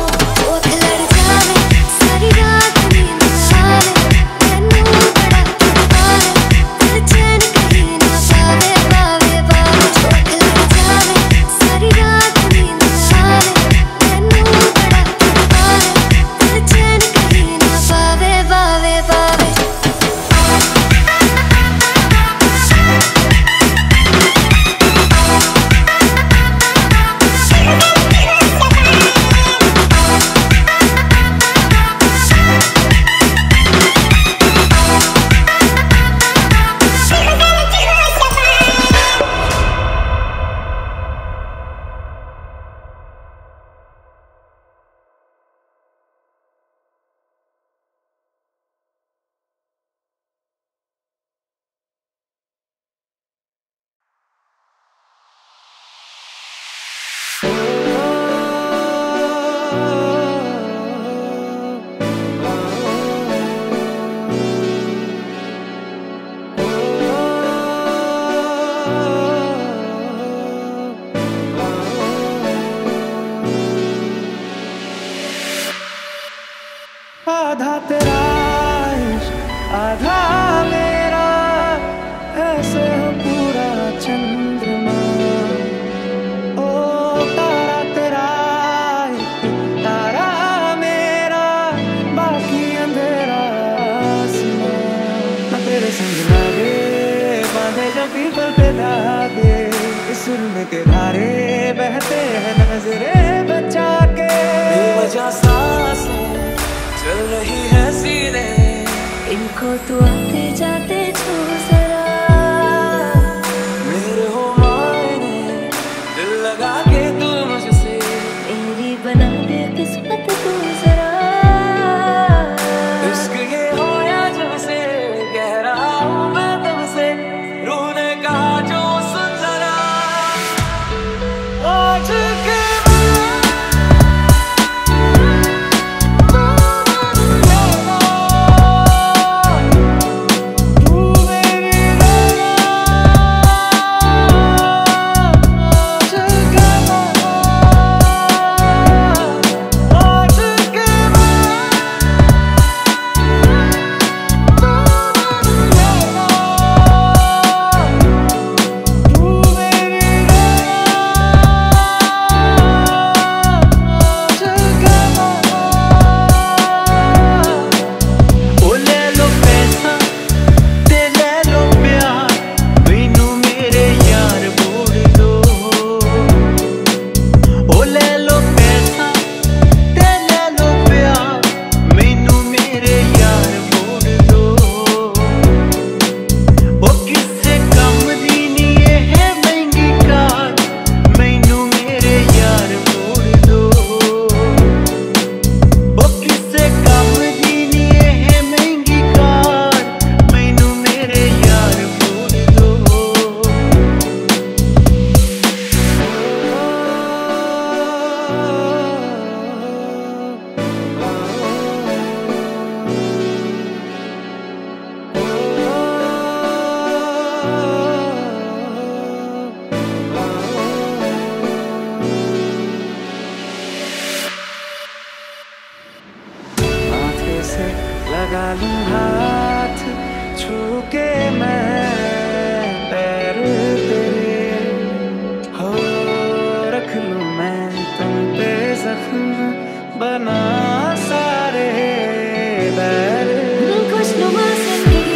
आधा तेरा इश्क आधा मेरा ऐसे हो पूरा चंद्रमा ओ तारा तेरा तारा मेरा बाकी अंधेरा आसमां तेरे संग लागे बांधे जो पीपल पे धागे इस सुरमे के धारे बहते हैं नजरे बचा के बेवजह सांसें चल रही है सीने इनको तू आते जाते छू जरा मेरे हो मायने दिल लगा के तू मुझसे मेरी बना दे किस्मत तू जरा इश्क ये होया जब से कह रहा हूँ मैं तुमसे रूह ने कहा जो सुन जरा आज के लगा लूं हाथ छू के मैं पैर तेरे हो रख लूं मैं तुम पे जख्म बना सारे बैर खुशनुमा से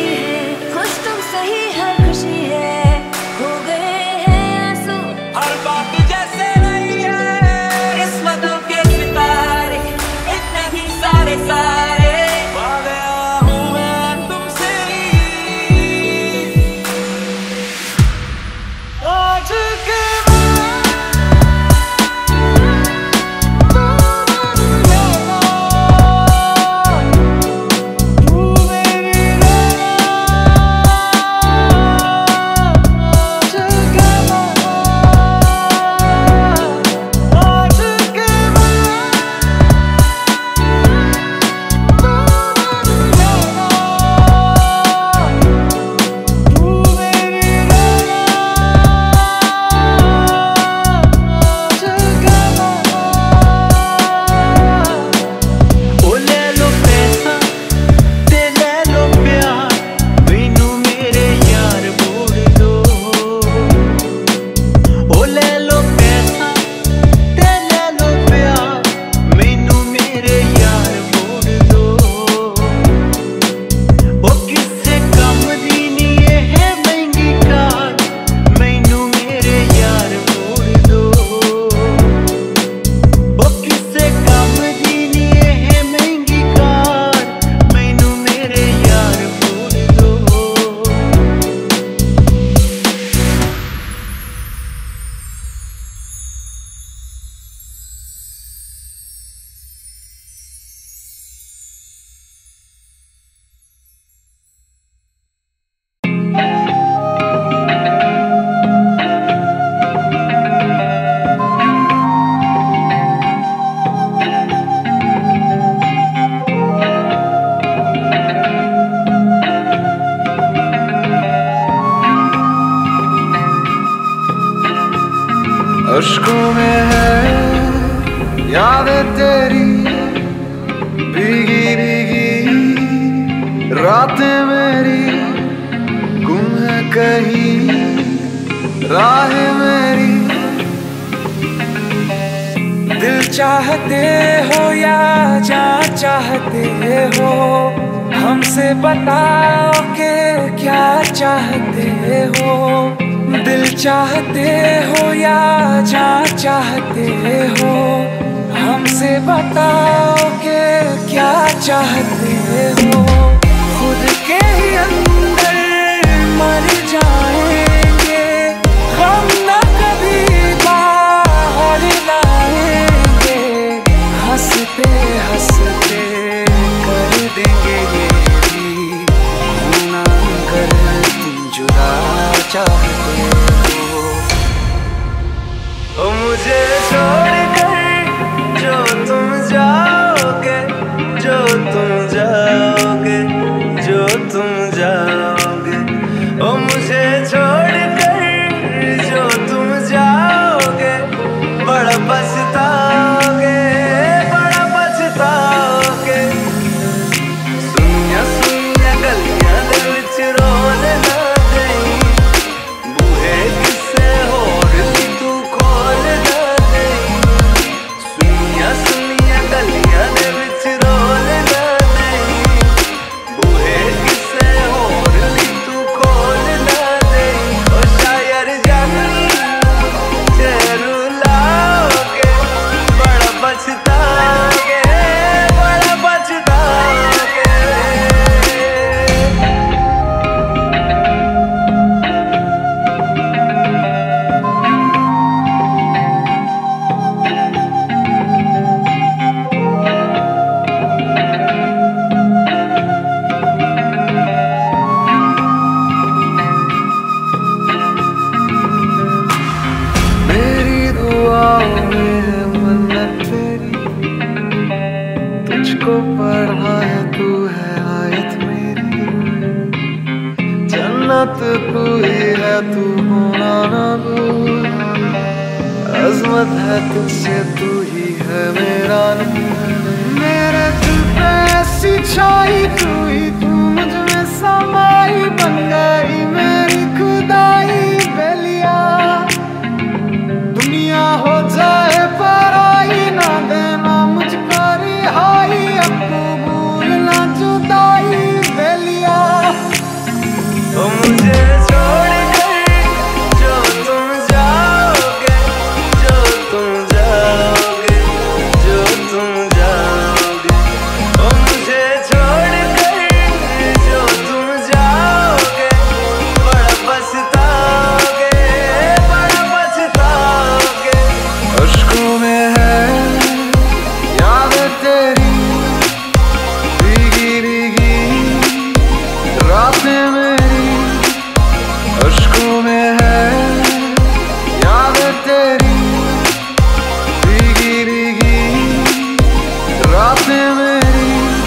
यादें तेरी भीगी भीगी, रातें मेरी गुम है कहीं, राहें मेरी। दिल चाहते हो या जान चाहते हो, हमसे बताओ कि क्या चाहते हो। दिल चाहते हो या जान चाहते हो, हमसे बताओ कि क्या चाहते हो। खुद के ही अंदर मर जाएंगे, हम न कभी बाहर लाएंगे। हंसते हंसते कर देंगे ये भी, होना अगर तुम जुदा चाहते हो। ओ मुझे छोड़कर जो तुम जाओगे, जो तुम जाओगे, जो तुम जाओगे। ओ मुझे छोड़कर जो तुम जाओगे, बड़ा पछताओगे, बड़ा पछताओगे। सुनिया सुनिया गलियां दे विच रोल ना देई, बूहे किसे होर दी तू खोल ना देई। सुनिया सुनिया गलियां दे विच रोल ना देई, बूहे किसे होर दी तू खोल ना देई। ओ शायर जानी जे रुलाओगे, बड़ा पछताओगे, बड़ा पछताओगे। मेरी दुआओं में है मन्नत तेरी, तुझको पढ़ा है तू है आयत मेरी। जन्नत तू ही है, तू होना ना दूर। अजमत है तुझसे, तू ही है मेरा नूर। मेरे दिल पे ऐसी छाई तू ही, तू मुझ में समाई बन गई मेरी खुदाई बेलिया। दुनिया हो जाए पराई, ना देना मुझको रिहाई, अब तू भूलना जुदाई बेलिया। ओ मुझे छोड़कर जो तुम जाओगे, जो तुम जाओगे, जो तुम जाओगे। ओ मुझे छोड़कर जो तुम जाओगे, बड़ा पछताओगे, बड़ा पछताओगे। अश्कों में है यादें तेरी भीगी भीगी, रातें मेरी। अश्कों में है यादें तेरी भीगी भीगी, रातें मेरी।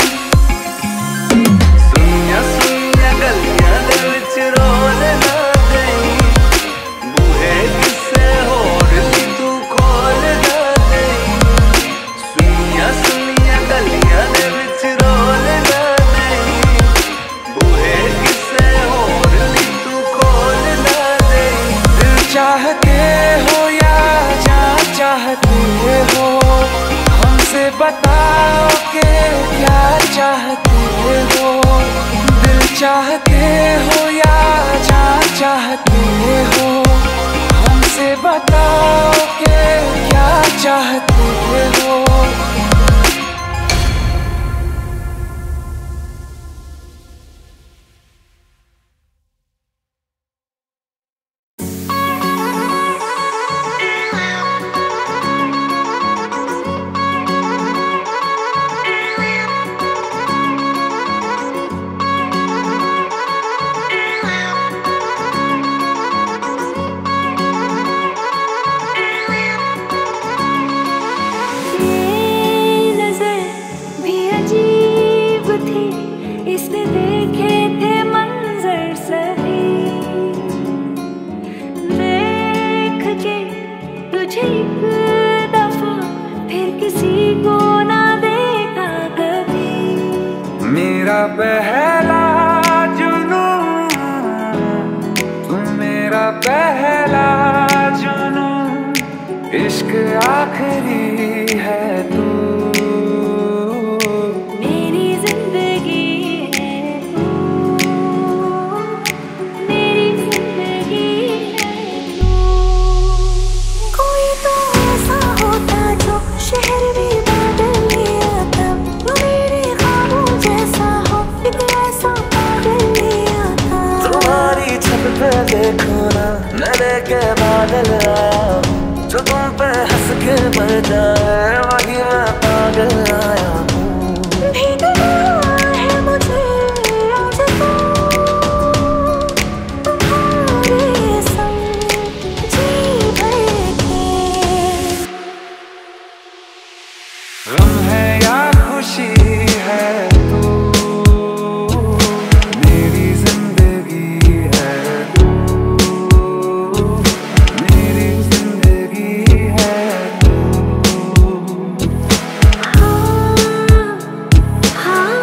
सुनिया सुनिया गलियां दे विच रोल ना देई, बूहे किसे होर दी तू खोल ना देई। सुनिया सुनिया गलियां दे विच रोल ना देई, बूहे किसे होर दी तू खोल ना देई। दिल चाहते हो या जान चाहते हो, हमसे बताओ कि क्या चाहते हो। दिल चाहते हो या जान चाहते हो, हमसे बताओ कि क्या चाहते हो। Thank you. किसी को ना देखा कभी। मेरा पहला जुनून, तुम मेरा पहला जुनून, इश्क आखिरी है तू, मेरी जिंदगी है तू, मेरी जिंदगी है तू। कोई तो ऐसा होता जो शहर में बादल ले आता, जो मेरे ख्वाबों जैसा हो, एक ऐसा पागल ले आता। तुम्हारी छत पे देखो ना मैं लेके बादल आया हूँ, जो तुम पे हंस के मर जाए वही मैं पागल आया हूँ। भीगना है मुझे आज तो तुम्हारे संग जी भर के। गम है या खुशी है तू, मेरी जिंदगी है तू, मेरी जिंदगी है तू। हाँ,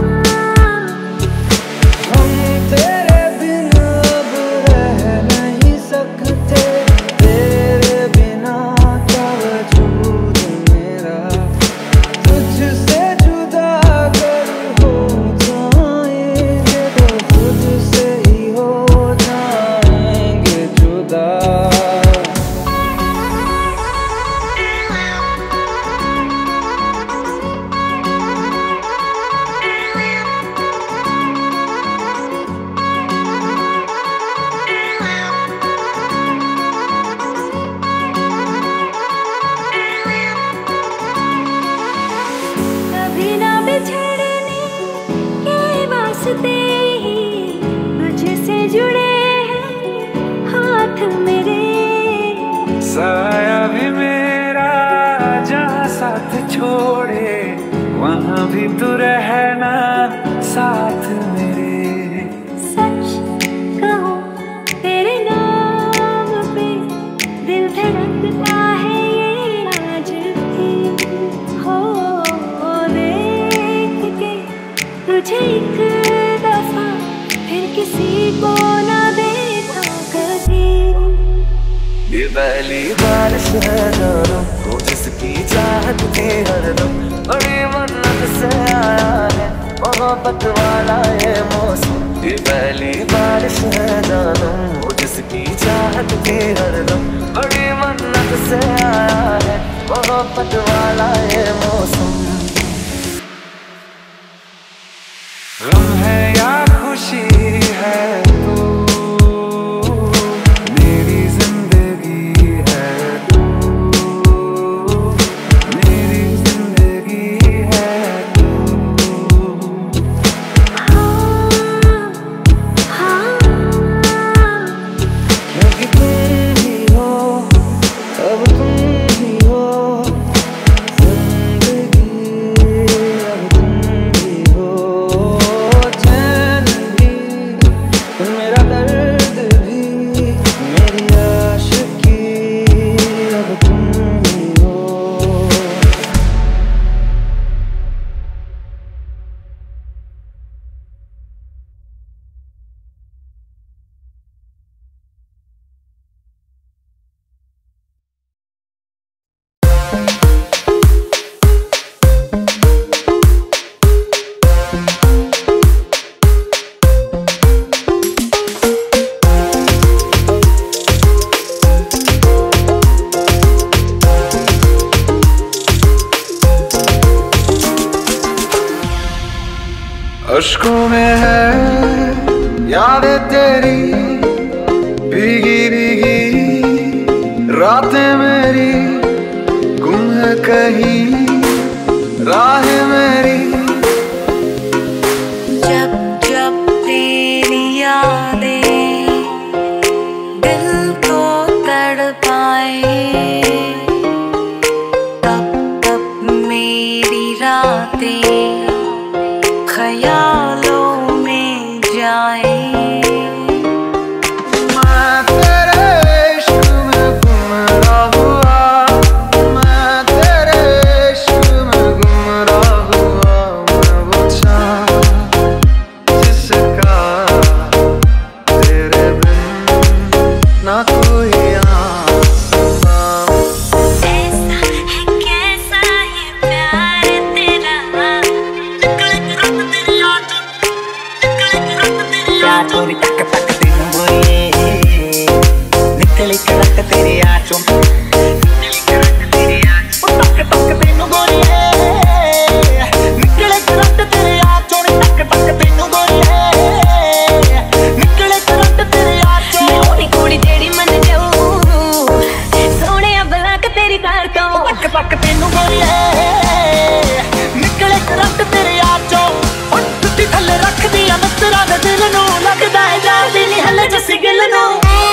हम तेरे बिना अब रह नहीं सकते, तेरे बिना क्या वजूद मेरा, तुझसे जुदा अगर हो जाएंगे तो खुद से ही हो जाएंगे जुदा। कभी ना बिछड़ने के वास्ते ही तुझसे जुड़े हैं हाथ मेरे। साया भी मेरा जहाँ साथ छोड़े, वहाँ भी तू रहना साथ मेरे। सच कहो तेरे नाम पे दिल धड़कता है ये आज भी, हो देख के तुझे एक दफा फिर किसी को ना देखा कभी। ये पहली बारिश है जानम, वो जिसकी चाहत थी हरदम, बड़ी मन्नत से आया है मोहब्बत वाला ये मौसम। ये पहली बारिश है जानम, वो जिसकी चाहत थी हरदम, बड़ी मन्नत से आया है मोहब्बत वाला ये मौसम। गम है या खुशी है तू, मेरी जिंदगी है तू, मेरी जिंदगी है तू। हाँ, क्योंकि तुम ही हो, अब तुम ही हो, जिंदगी अब तुम ही हो, चैन भी, मेरा दर्द भी, मेरी आशिकी अब तुम ही हो। अश्कों में है यादें तेरी, भीगी भीगी रातें मेरी, गुम है कहीं राह मेरी। जब जब तेरी यादें दिल को तड़पाए, तब तब मेरी रातें ख्यालों में जाए। मैं तेरे इश्क में गुमराह हुआ, मैं तेरे चोरी तक तक तेनू गोरिए निकली करक तेरे आँचों निकली करक तेरे आँचों तक तक तेनू गोरिए निकले करक तेरे आँचों तक तक तेनू गोरिए निकले करक तेरे आँचों लोनी कुड़ी जेड़ी मन जाऊ सोने अबला के तेरी कार तो तक तक तेनू गोरिए निकले करक तेरे आँचों टुट्टी थल्ले रख दिया नसरा दे दिल नू लगदा है जादी नहीं हले जसी गिल नू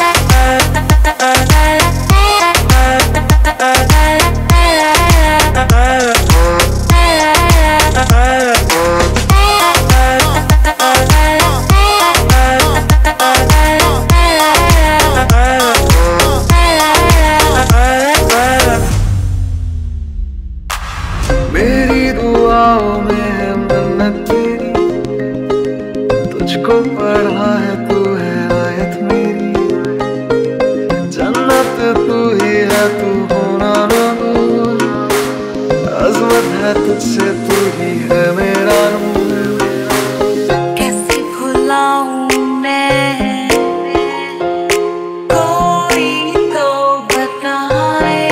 मेरी दुआओं में है मन्नत तेरी तुझको पढ़ा है तू है आयत मेरी जन्नत तू ही है तू होना ना दूर अज़मत है तुझसे तू ही है मेरा नूर कैसे भुलाऊं मैं कोई तो बताए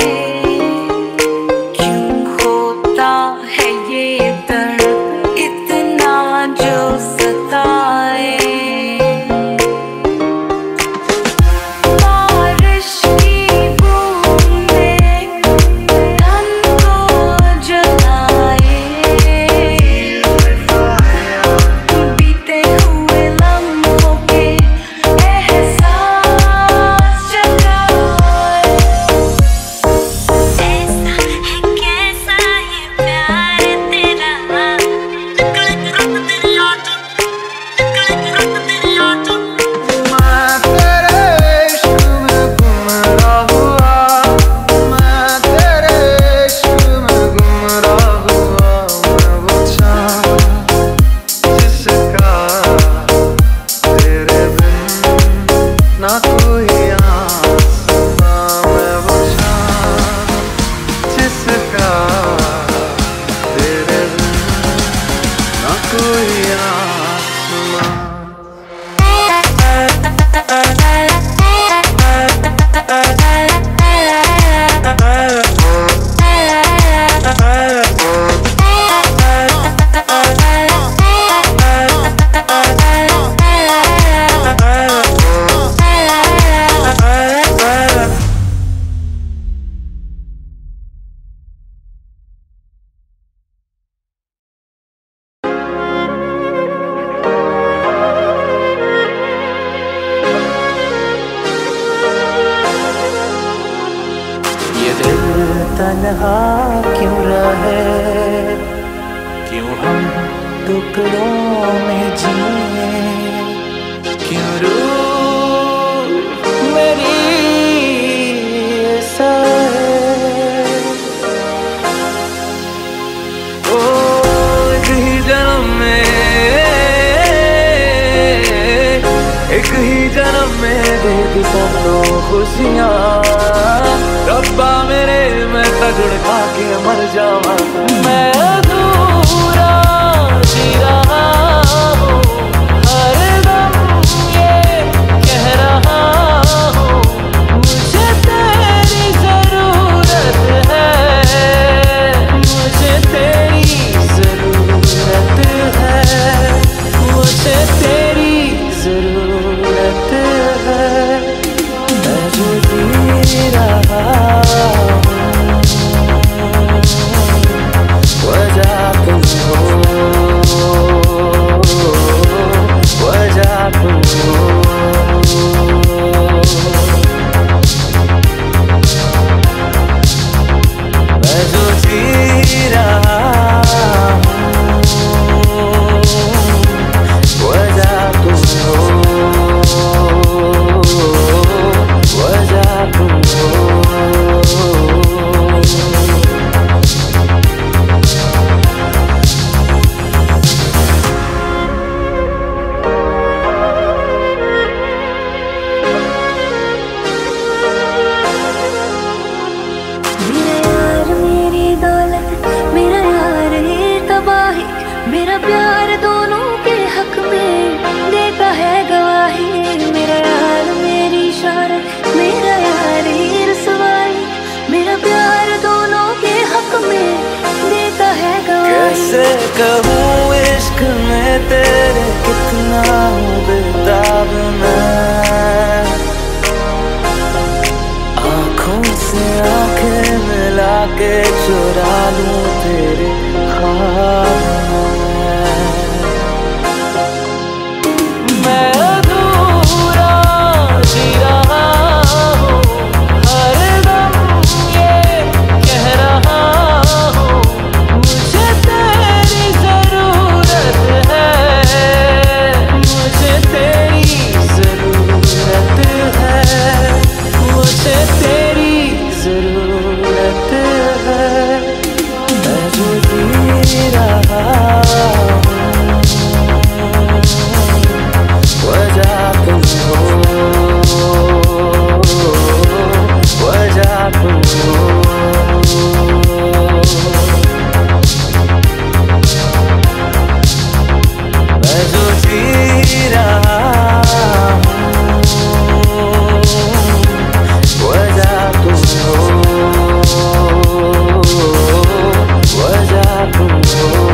क्यों होता है ये दर्द इतना जो सताए बारिश की बूंदें तन को जलाए बीते हुए लम्हों के एहसास जगाए ऐसा है कैसा ये प्यार तेरा निकले करक तेरी आँचों निकले करक तेरी आँचों मैं तेरे इश्क में गुमराह हुआ मैं तेरे इश्क में गुमराह हुआ मैं वो चाँद जिसका तेरे बिन ना कोई आसमां मैं वो चाँद जिसका तेरे बिन ना कोई आसमां ये दिल तन्हा क्यों रहे क्यों हम टुकड़ों में जिए क्यों रूह मेरी ऐसा है ओ एक ही जन्म में एक ही जन्म में दे दी सबको खुशियाँ रब्बा मेरे मैं तगड़ खा के मर जावा मैं अधूरा जी रहा हूँ हर दम ये कह रहा हूँ मुझे तेरी जरूरत है मुझे तेरी जरूरत है मुझे तेरी जरूरत है मैं जो जी रहा हूँ कैसे कहूँ इश्क में तेरे कितना हूँ बेताब मैं, आँखों से आंखें मिला के चुरा लूं तेरे ख्वाब मैं अधूरा जी रहा हूँ, हर दम ये कह रहा हूँ मुझे तेरी जरूरत है, मुझे तेरी जरूरत है, मुझे तेरी जरूरत है। मैं जो जी रहा वजह तुम हो, वजह तुम हो। मैं जो जी रहा हूँ वजह तुम हो, वजह तुम हो।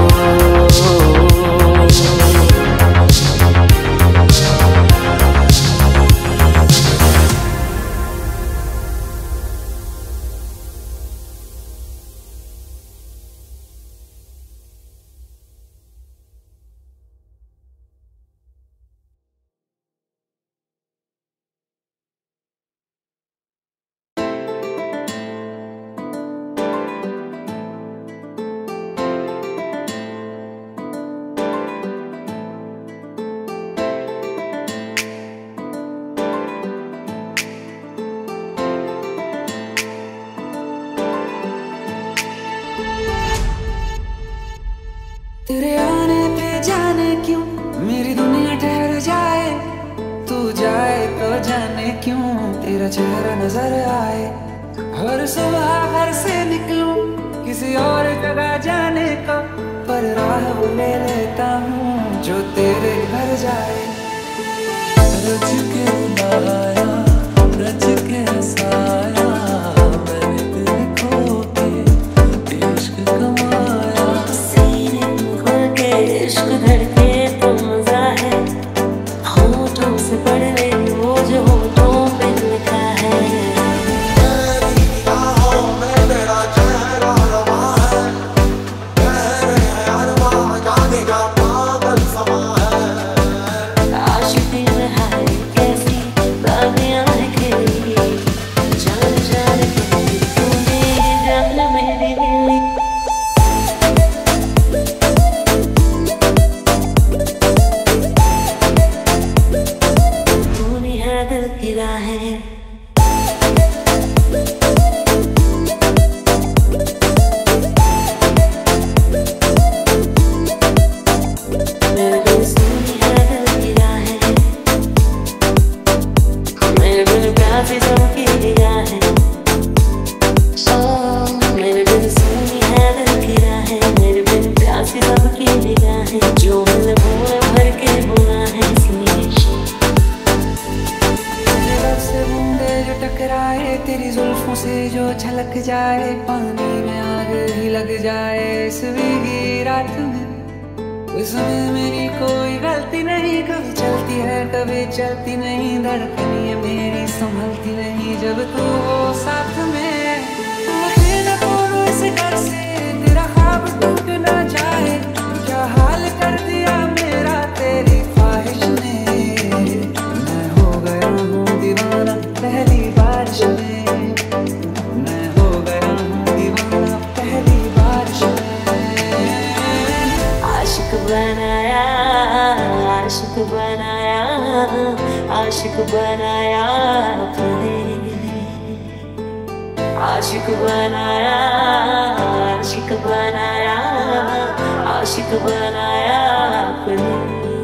तेरे आने पे जाने क्यों मेरी दुनिया ठहर जाए, तू जाए तो जाने क्यों तेरा चेहरा नजर आए। हर सुबह घर से निकलूं किसी और जगह जाने का, पर राह वो ले लेता हूँ जो तेरे घर जाए। रच के बुलाया, रच के हंसाया, मैंने तेरे खो के इश्क कमाया। इश्क धड़के तो मजा है, होठों से पढ़ने वो जो होठों पे लिखा है। तेरी निगाहों में मेरा चेहरा रवा है, कह रहे हैं अरमां जाने का पागल समा है। आशिकी में है कैसी बागियां खिली, जान जान के तूने जान मेरी मिली। तेरी जुल्फों से जो छलक जाए, पानी में आग ही लग जाए इस भीगी रात में। उसमें मेरी कोई गलती नहीं, कभी चलती है कभी चलती नहीं, धड़कन ये मेरी संभलती नहीं जब तू हो साथ में। मुझे न खोलो इस घर से, तेरा ख्वाब टूट ना जाए, क्या हाल कर दिया मेरा तेरी ख्वाहिश ने। मैं हो गया हूँ दीवाना पहली बारिश में, मैं हो गया हूँ दीवाना पहली बारिश में। आशिक बनाया, आशिक बनाया, आशिक बनाया अपने, आशिक बनाया, आशिक बनाया, आशिक बनाया अपने।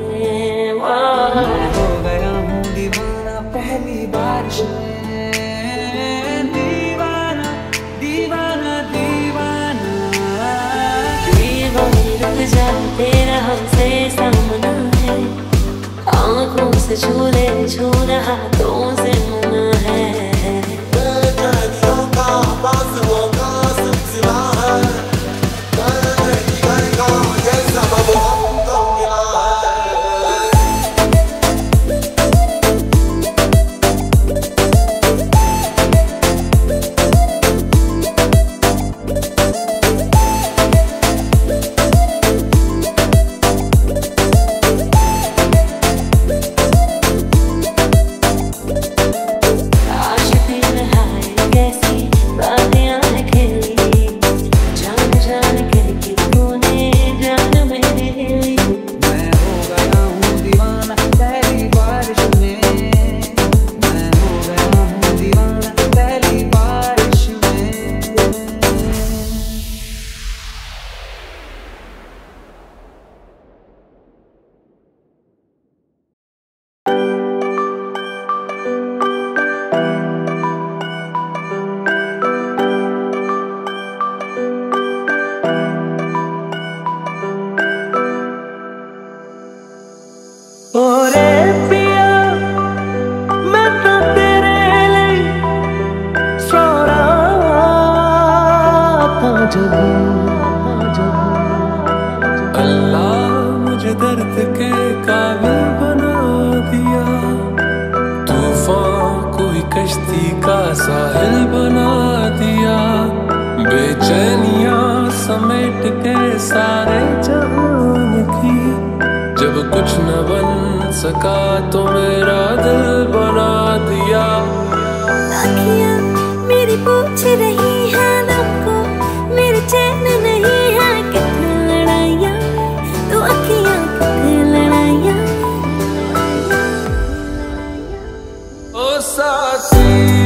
मैं हो गया हूँ दीवाना पहली बारिश में, दीवाना दीवाना दीवाना। दीवानी रुक जा तेरा हमसे सामना है, आँखों से छू ले छू रहा हाथों से मना है। का सिलसिला है, घर का मुझे दर्द के काबिल बना दिया, तूफान कोई कश्ती का साहिल बना दिया, बेचैनियां समेट के सारे जहान की, जब कुछ न बन सका तो मेरा दिल बना दिया। आँखियाँ मेरी पूछ रही है आपको, मेरे चैन नहीं है कितनी लड़ाइयाँ, तो आँखियाँ कितनी लड़ाइयाँ। ओ साथी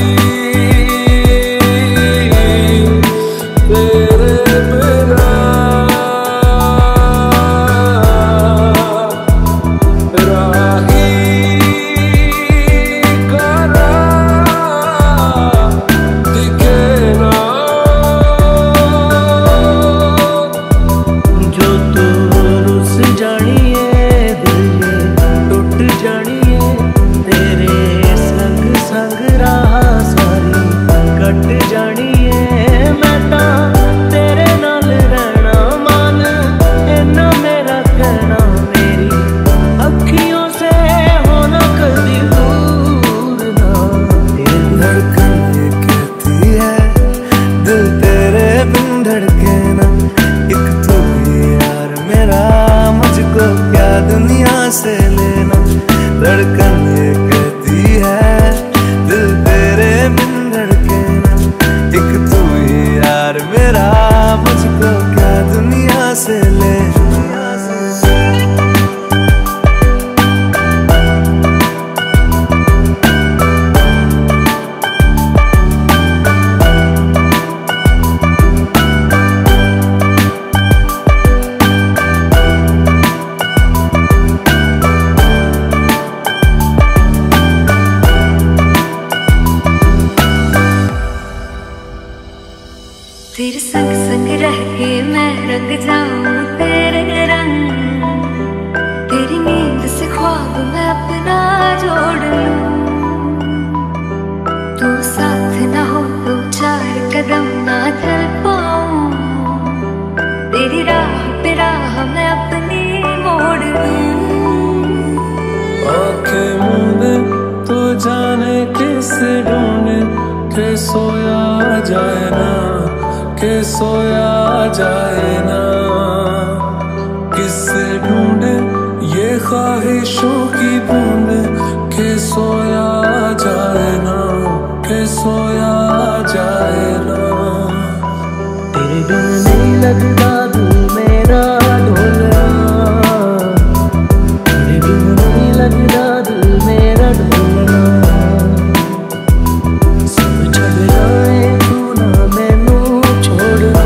तेरे संग संग रह के मैं रंग जाऊं तेरे रंग, तेरी नींद से ख्वाब मैं अपना जोड़ लूं, तू साथ ना हो तो चार कदम ना चल पाऊं, तेरी राह पे राह मैं अपनी मोड़ लूं। आंखें मूंदे तो जाने किसे ढूंढे, के सोया जाए ना, के सोया जाए ना, किससे ढूंढे ये ख्वाहिशों की बूंदे, के सोया जाए ना, के सोया जाए ना। तेरे बिन नहीं लगता दिल मेरा ढोलना, तेरे बिन नहीं लगता दिल मेरा ढोलना, सब चल जाए तू ना मैनू छोड़ना,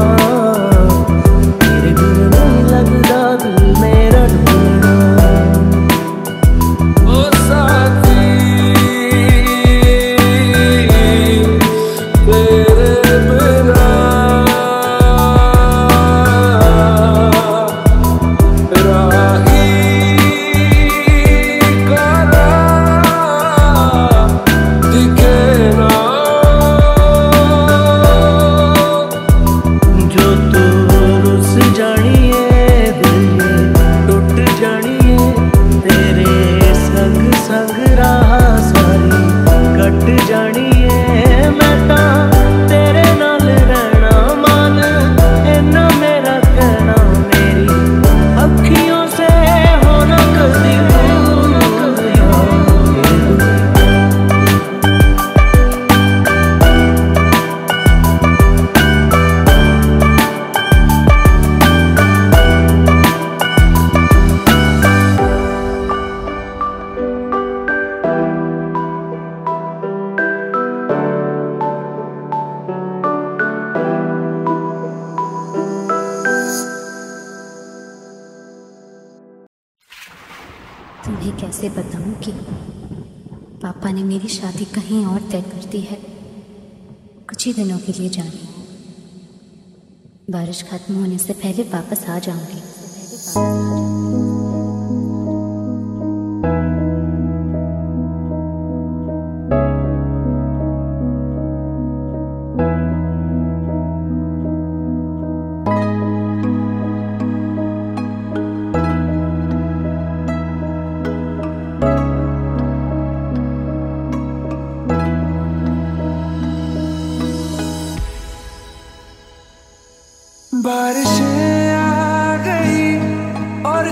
तेरे बिन नहीं लगता दिल मेरा ढोलना। ओ साथी तेरे बिना तुम्हें कैसे बताऊं कि पापा ने मेरी शादी कहीं और तय कर दी है, कुछ ही दिनों के लिए जाने, बारिश खत्म होने से पहले वापस आ जाऊंगी।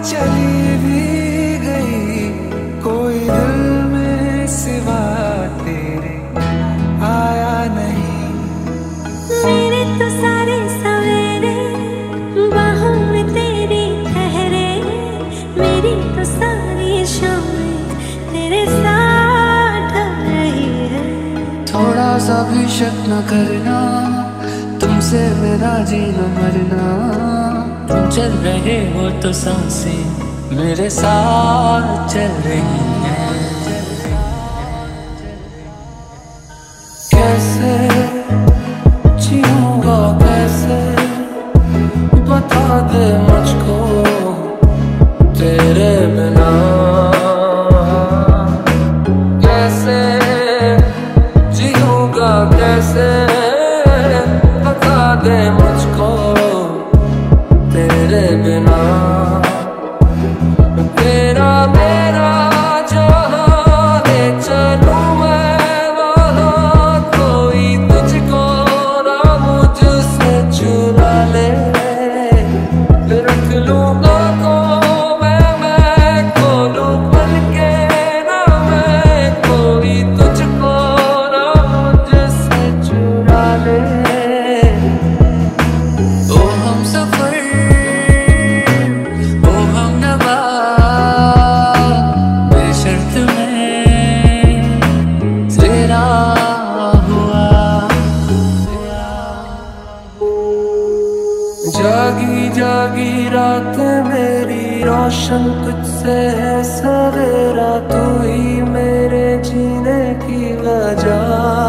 चली भी गई, कोई दिल में सिवा तेरे आया नहीं। मेरे तो सारे सवेरे बाहों में तेरी ठहरे, मेरी तो सारी शामें तेरे साथ रही है। थोड़ा सा भी शक न करना, तुमसे मेरा जीना मरना। तुम चल रहे हो तो सांसें मेरे साथ चल रही हैं। कैसे जीऊंगा कैसे, बता दे मुझको तेरे बिना। कैसे जीऊंगा कैसे, बता दे मुझको तेरे बिना। तेरा मेरा जहाँ ले चलूं मैं वहाँ, कोई तुझको ना मुझसे चुरा ले। रख लूंगा को मैं मैं खोलूं बन के ना मैं, कोई तुझको ना मुझसे चुरा ले। ओ हम सफर ओ हम नवा, बेशर्त में तेरा हुआ। जागी जागी रात मेरी रोशन तुझसे है सवेरा, तू ही मेरे जीने की वजह।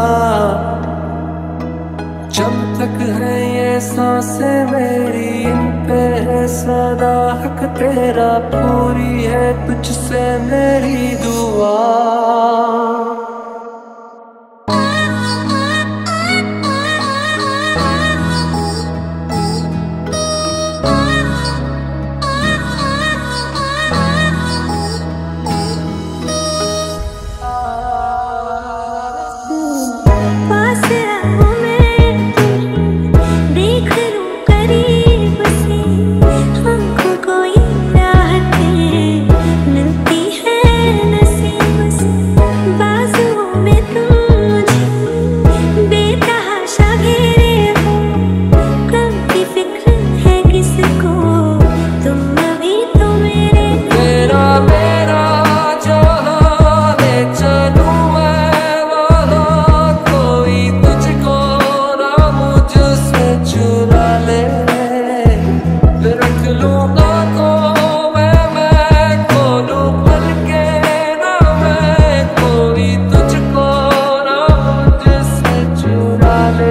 जब तक है ये सांसें मेरी, इन पे है सदा हक तेरा, पूरी है तुझसे मेरी दुआ। पास आओ मैं तुम्हें देख लूं करीब से, हमको कोई राहतें मिलती है नसीब से। बाजुओं में तुम मुझे बेतहाशा घेरे हो, कम की फिक्र है किसको, तुम अभी तो मेरे। तेरा मेरा जहाँ ले चलूं मैं वहाँ, कोई तुझको ना मुझसे चुरा ले। रख लूंगा को मैं मैं खोलूं बन के ना मैं, कोई तुझको ना मुझसे चुरा ले।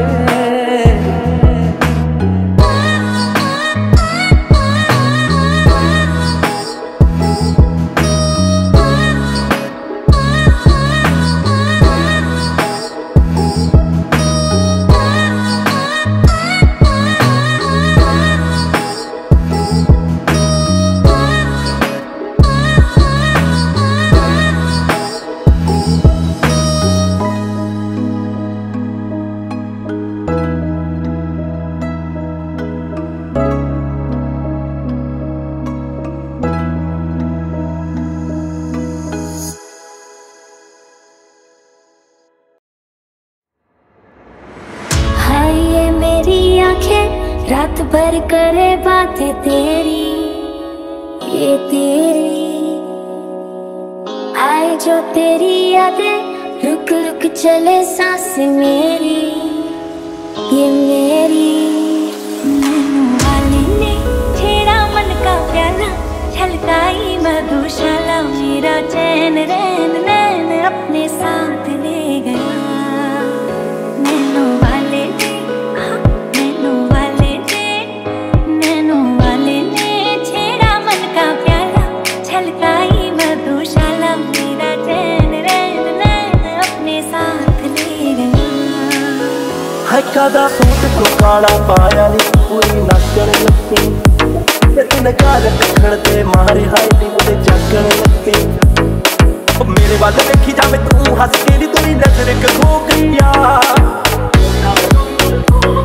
हाय ये मेरी आंखें रात भर करे बातें तेरी, ये तेरी। आए जो तेरी यादें, रुक रुक चले सांस मेरी, ये मेरी। नैनों वाले ने छेड़ा मन का प्याला, छलकाई मधुशाला, मेरा चैन रैन नैन अपने साथ ले गया। नैनों वाले ने, हाँ, नैनों वाले ने, नैनों वाले ने छेड़ा मन का प्याला, छलकाई मधुशाला, मेरा चैन रैन नैन अपने साथ ले गया। है कादा सूट तो काला पाया नी, पूरी नाचण लगी तेन गाल देखण ते मारे हाय नी ते जागण लगी। मेरे वाल देखी जावे तू हंस के नी, तू नजर खो गईया।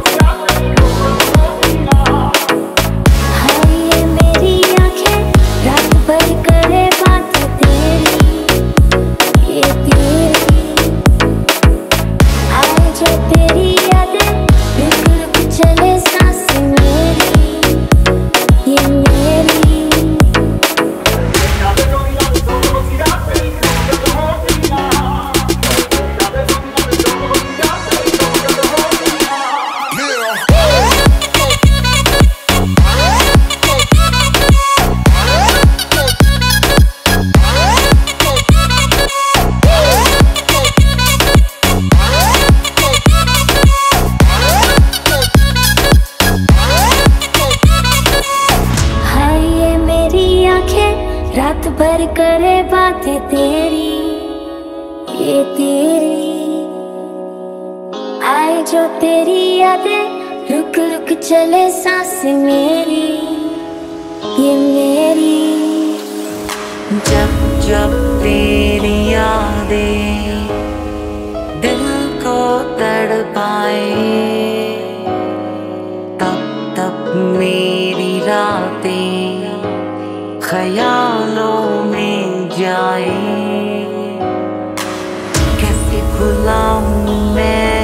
हाय ये मेरी आंखें भर करे बातें तेरी, ये तेरी आए जो तेरी यादें, रुक रुक चले सांसें मेरी, ये मेरी। जब जब तेरी यादें दिल को तड़पाए, तब तब मेरी रातें ख्यालों में जाए। कैसे भुलाऊं मैं,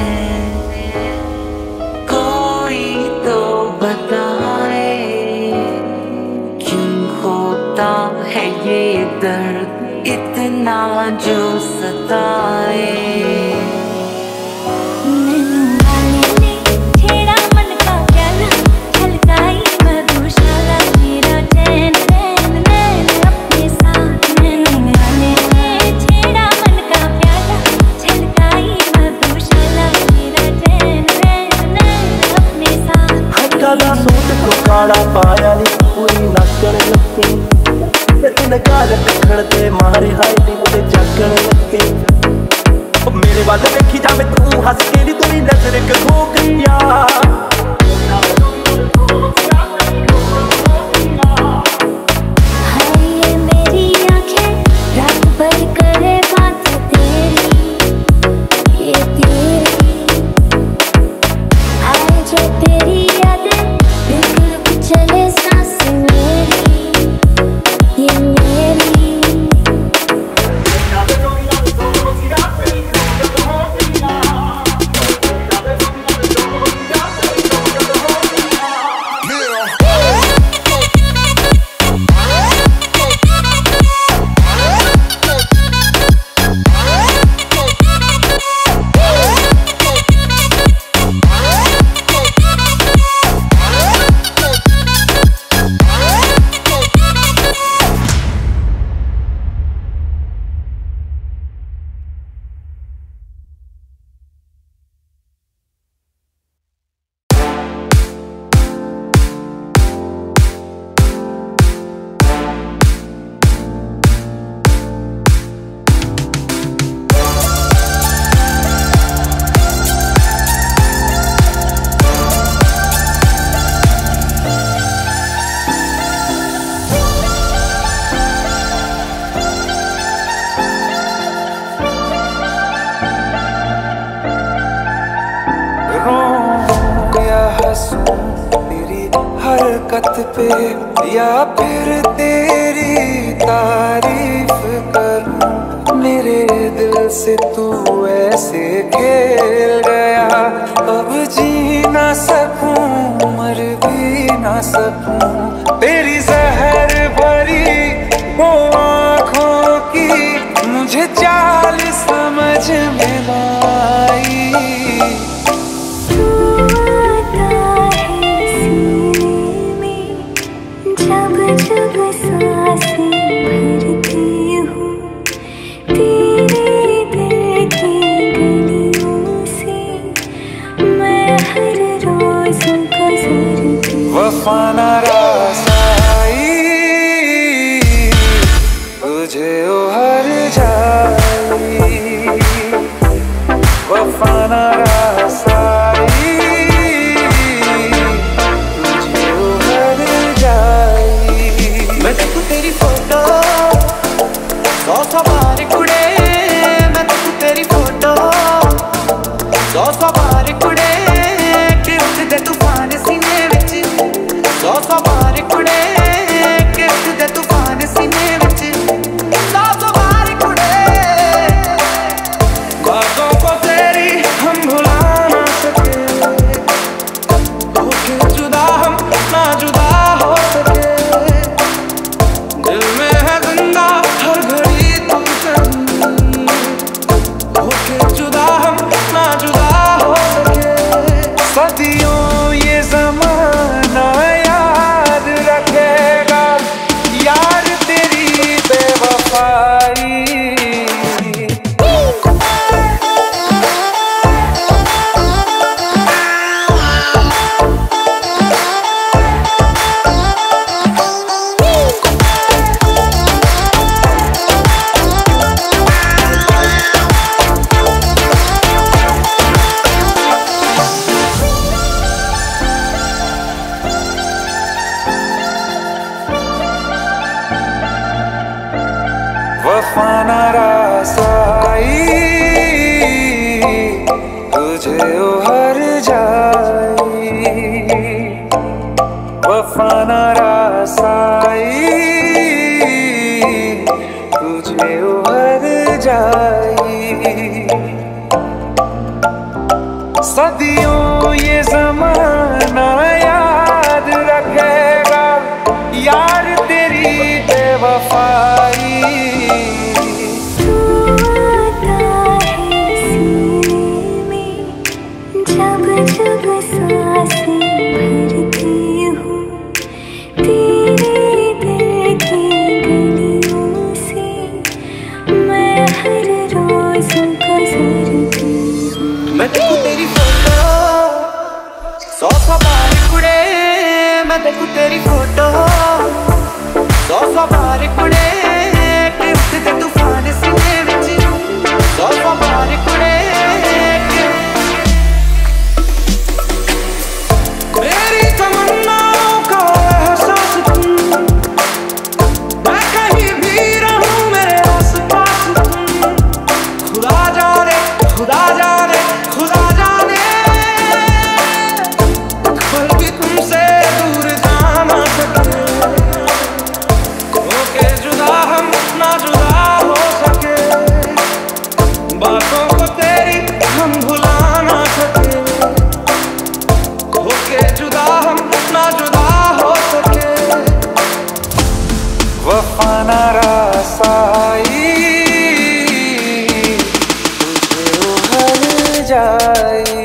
कोई तो बताए, क्यों होता है ये दर्द इतना जो सताए। काला पाया नी पूरी नाचण लगी, नगाल रखण ते मारे हाय नी मुझे जागण लगे। मेरे वाल देखी जावे तू हंस के नी, तेरी नजर खो गईया। हाय मेरी आंखें रात भर करे बातें तेरी, ये तेरी आए जो तेरी यादें, रुक रुक चले सांसें मेरी, ये मेरी। तेरी हरकत पे या फिर तेरी तारीफ करूं, मेरे दिल से तू ऐसे खेल गया, अब जी ना सकूं मर भी ना सकूं। तेरी जहर भरी वो आँखों की मुझे चाल समझ में ना आई। जब सांसें भरती हूँ तेरे दिल की गलियों से, मैं हर रोज गुजरती वफा ना रासाई, तुझे ओ हर जाई, वफा ना रासाई, तुझे ओ हर जाई। मैं देखूं तेरी फोटो सौ सौ बार कुड़े, मैं देखूं तेरी फोटो सौ सौ बार कुड़े, कि उठदे तूफान सीने विच, सौ सौ बार कुड़े, कि उठदे तूफान सीने विच, सौ सौ बार कुड़े। बातों को तेरी हम भुला ना सके, होके जुदा हम ना जुदा हो सके, दिल में है जिंदा हर घड़ी तुमसे, होके जुदा हम ना जुदा हो सके। सदियों ये ज़माना याद रखेगा, याद वफा ना रासाई तुझे उभर जाई, वफा ना रासाई तुझे उभर जाई। सदियों ये ज़माना याद रखेगा यार तेरी बेवफाई। जब जब सांसें भरती हूँ तेरे दिल की गलियों से, मैं हर रोज गुजरती हूँ। मैं देखूं तेरी फोटो सौ सौ बार कुड़े, मैं देखूं तेरी फोटो सौ सौ बार कुड़े, कि उठदे तूफान सीने विच सौ सौ बार कुड़े। मेरी तमन्नाओं का एहसास तुम, मैं कहीं भी रहूं मेरे आस पास तुम। खुदा जाने खुदा जाने खुदा जाने कल भी तुमसे दूर जा ना सके, होके जुदा हम ना जुदा हो सके, बातों को तेरी हम भुला ना सके, होके जुदा हम ना जुदा हो सके। वफा ना रासाई तुझे उभर जाई।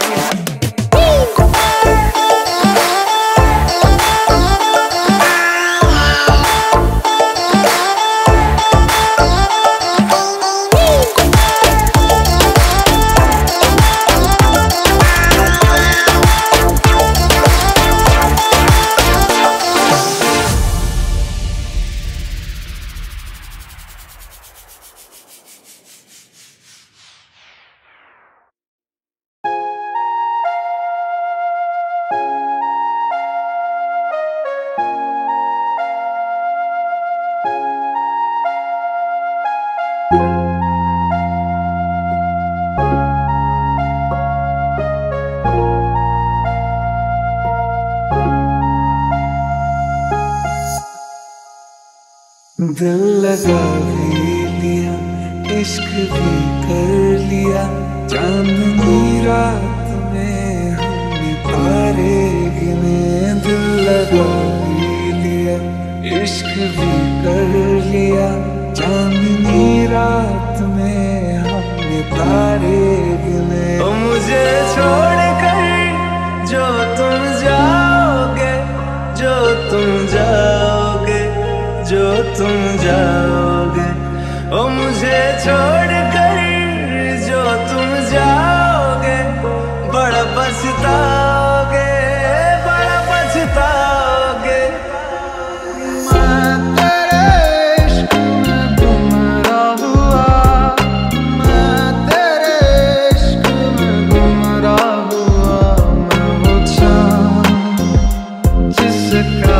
दिल लगा भी लिया, इश्क भी कर लिया, चांदनी रात में हमने तारे गिने। दिल लगा भी लिया, इश्क भी कर लिया, चांदनी रात में हमने तारे गिने। ओ मुझे छोड़कर जो तुम जाओगे, जो तुम जाओगे, जो तुम जाओगे, ओ मुझे छोड़कर जो तुम जाओगे, बड़ा पछताओगे, बड़ा पछताओगे। मैं तेरे इश्क में गुमराह हुआ, मैं तेरे इश्क में गुमराह हुआ। मैं वो चाँद जिसका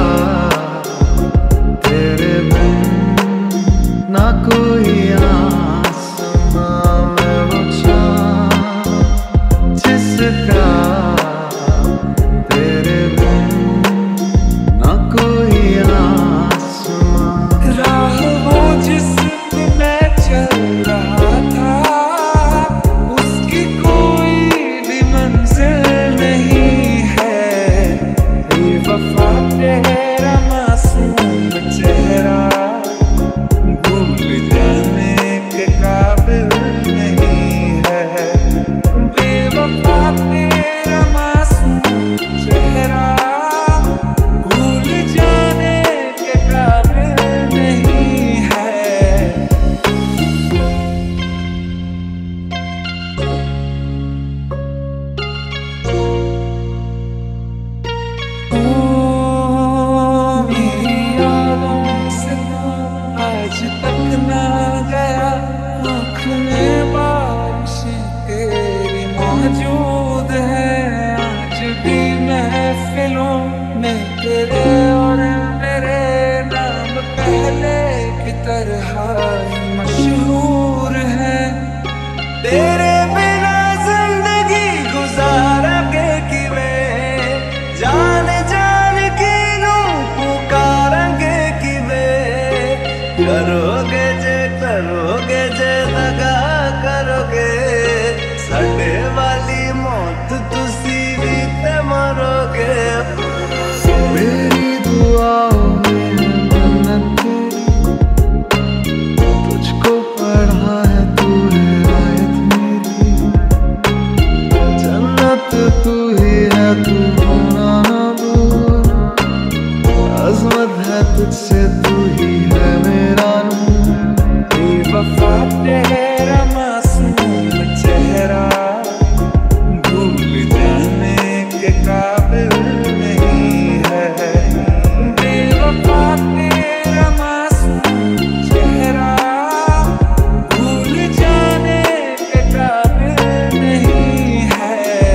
तेरे बिन ना कोई आस करोगे जे करोगे जे दगा करोगे साडे वाली मौत तुसी भी ते मरोगे। मेरी दुआओं में मन्नत तेरी, तुझको पढ़ा है तू है आयत मेरी। जन्नत तू ही है तू होना ना दूर, अज़मत है तुझसे तू ही है मेरा नूर। बेवफा तेरा मासूम चेहरा भूल जाने के काबिल नहीं है। बेवफा तेरा मासूम चेहरा भूल जाने के काबिल नहीं है।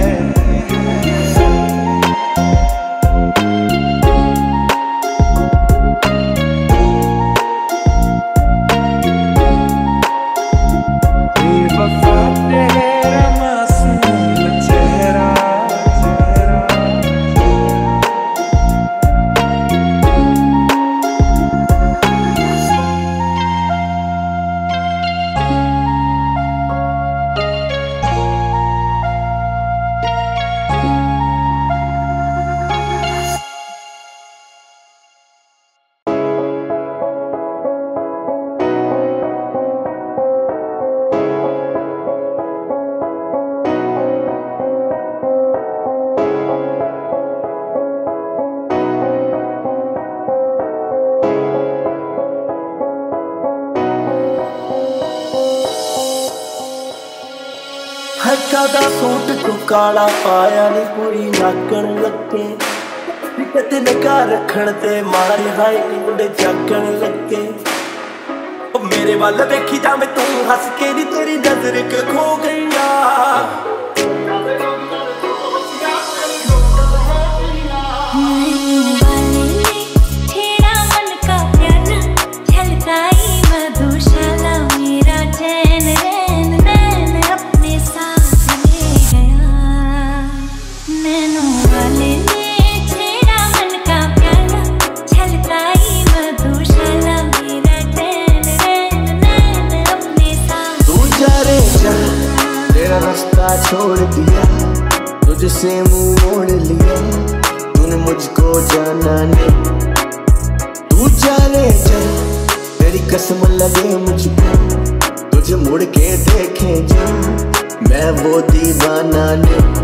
बेवफा तेरा मासूम चेहरा हक्का दा सूट तू काला पाया नी पूरी नाकण लगे। किते लगा रखण ते मारे हाय नी मुंडे जागण लगे। ओ मेरे वाल देखी जावे तू हंस के नी तेरी नजर के खो गईया। तेरा रास्ता छोड़ दिया, तुझसे मुंह मोड़ लिया, तूने मुझको जाना नहीं। तू जाने चल तेरी कसम लगे मुझको, तुझे मुड़ के देखे जो मैं वो दीवाना नहीं।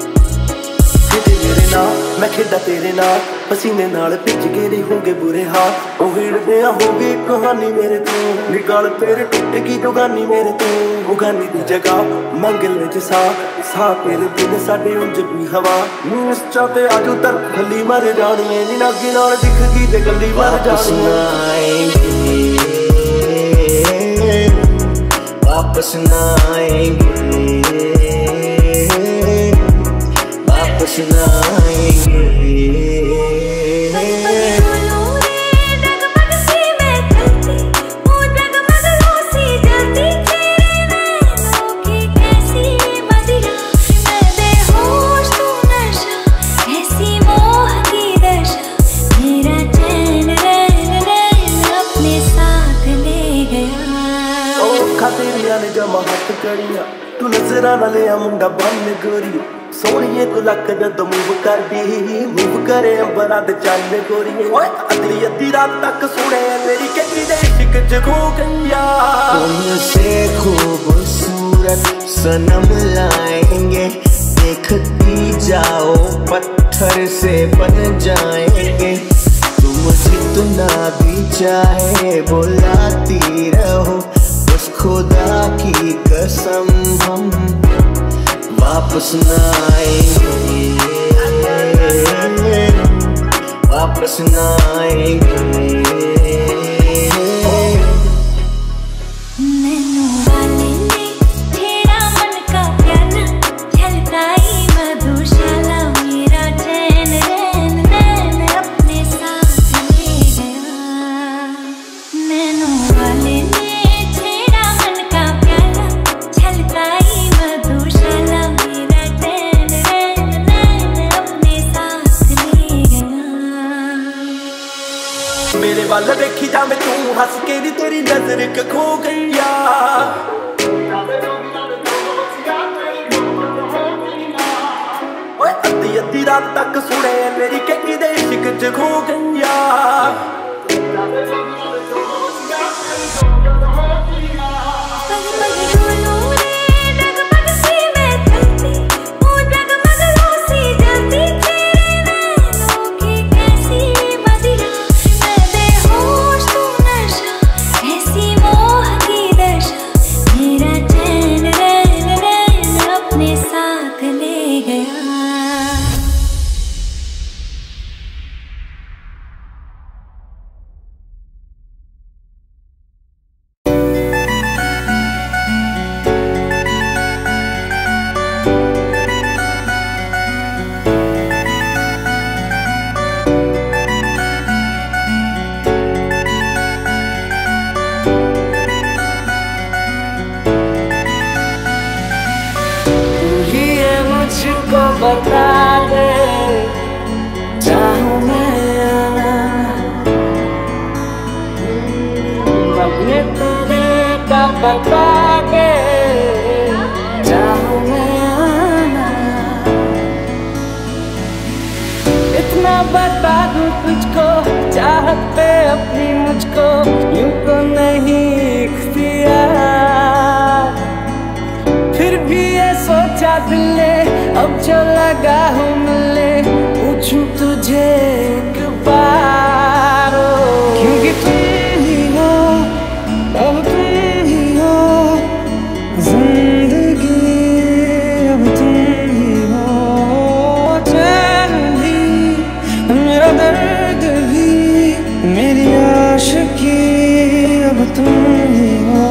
तेरे नाल मैं खेदा तेरे नाल पसीने नाल भिज के नहीं होगे बुरे हाल। ओ हिड़दे होगी कहानी मेरे तो निकाल तेरे टुटेगी जुगानी मेरे तो। उगानी दी जगह मंग ले जसा सा तेरे बिन साडे उंज भी हवा। इंस्टा ते आजू तक खली मर जानी है नी नागी नाल दिखगी ते गली मर जानी है। वापस ना आएंगे, वापस ना आएंगे। तेरिया ने जमा हथ कड़िया तू नजरा ना लिया मुंडा बन गोरी। सोनिए तू लक जद मूव कर दी मूव करे अंबरा दे चल गोरी। अगली अद्धी रात तक सुने मेरी कहती दे इश्क च खो गईया। तुमसे खूबसूरत सनम लाएंगे, देखती जाओ पत्थर से बन जाएंगे। तुम जितना भी चाहे बुलाती रहो, उस खुदा की कसम हम वापस ना आएंगे, वापस ना आएंगे। मेरे वाल देखी जावे तू हंस के नी तेरी नजर क खो गईया ओए अद्धी अद्धी रात तक सुने मेरी के किदे इश्क च खो गईया बता दे चाहूं मैं आना अपने तुझे का बता दे चाहूं मैं आना इतना बता दूं तुझको चाहत पे अपनी मुझको यूं तो नहीं इख्तियार फिर भी ये सोचा दिल ने अब जो लगा हूँ मिलने पूछूं तुझे एक बार क्योंकि तुम ही हो अब तुम ही हो जिंदगी अब तुम ही हो चैन भी मेरा दर्द भी मेरी आशिकी अब तुम ही हो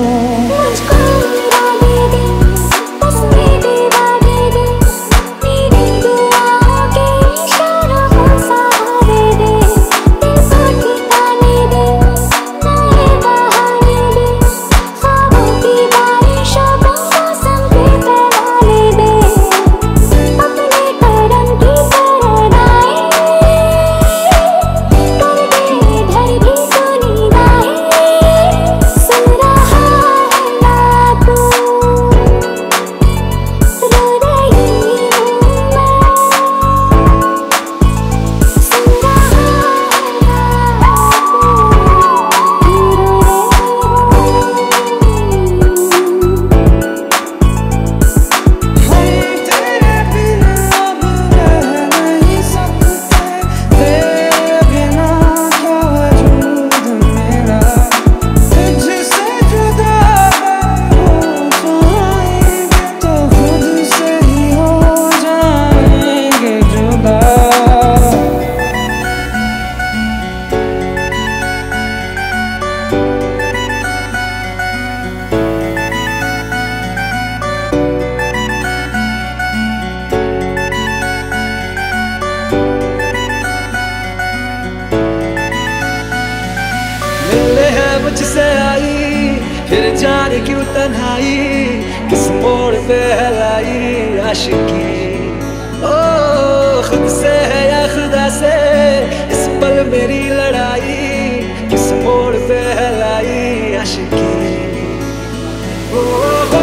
मुझसे आई फिर जाने क्यों तन्हाई किस मोड़ पे हलाई आशिकी ओ खुद से है या खुदा से इस पल मेरी लड़ाई किस मोड़ पे हलाई आशिकी ओ, ओ,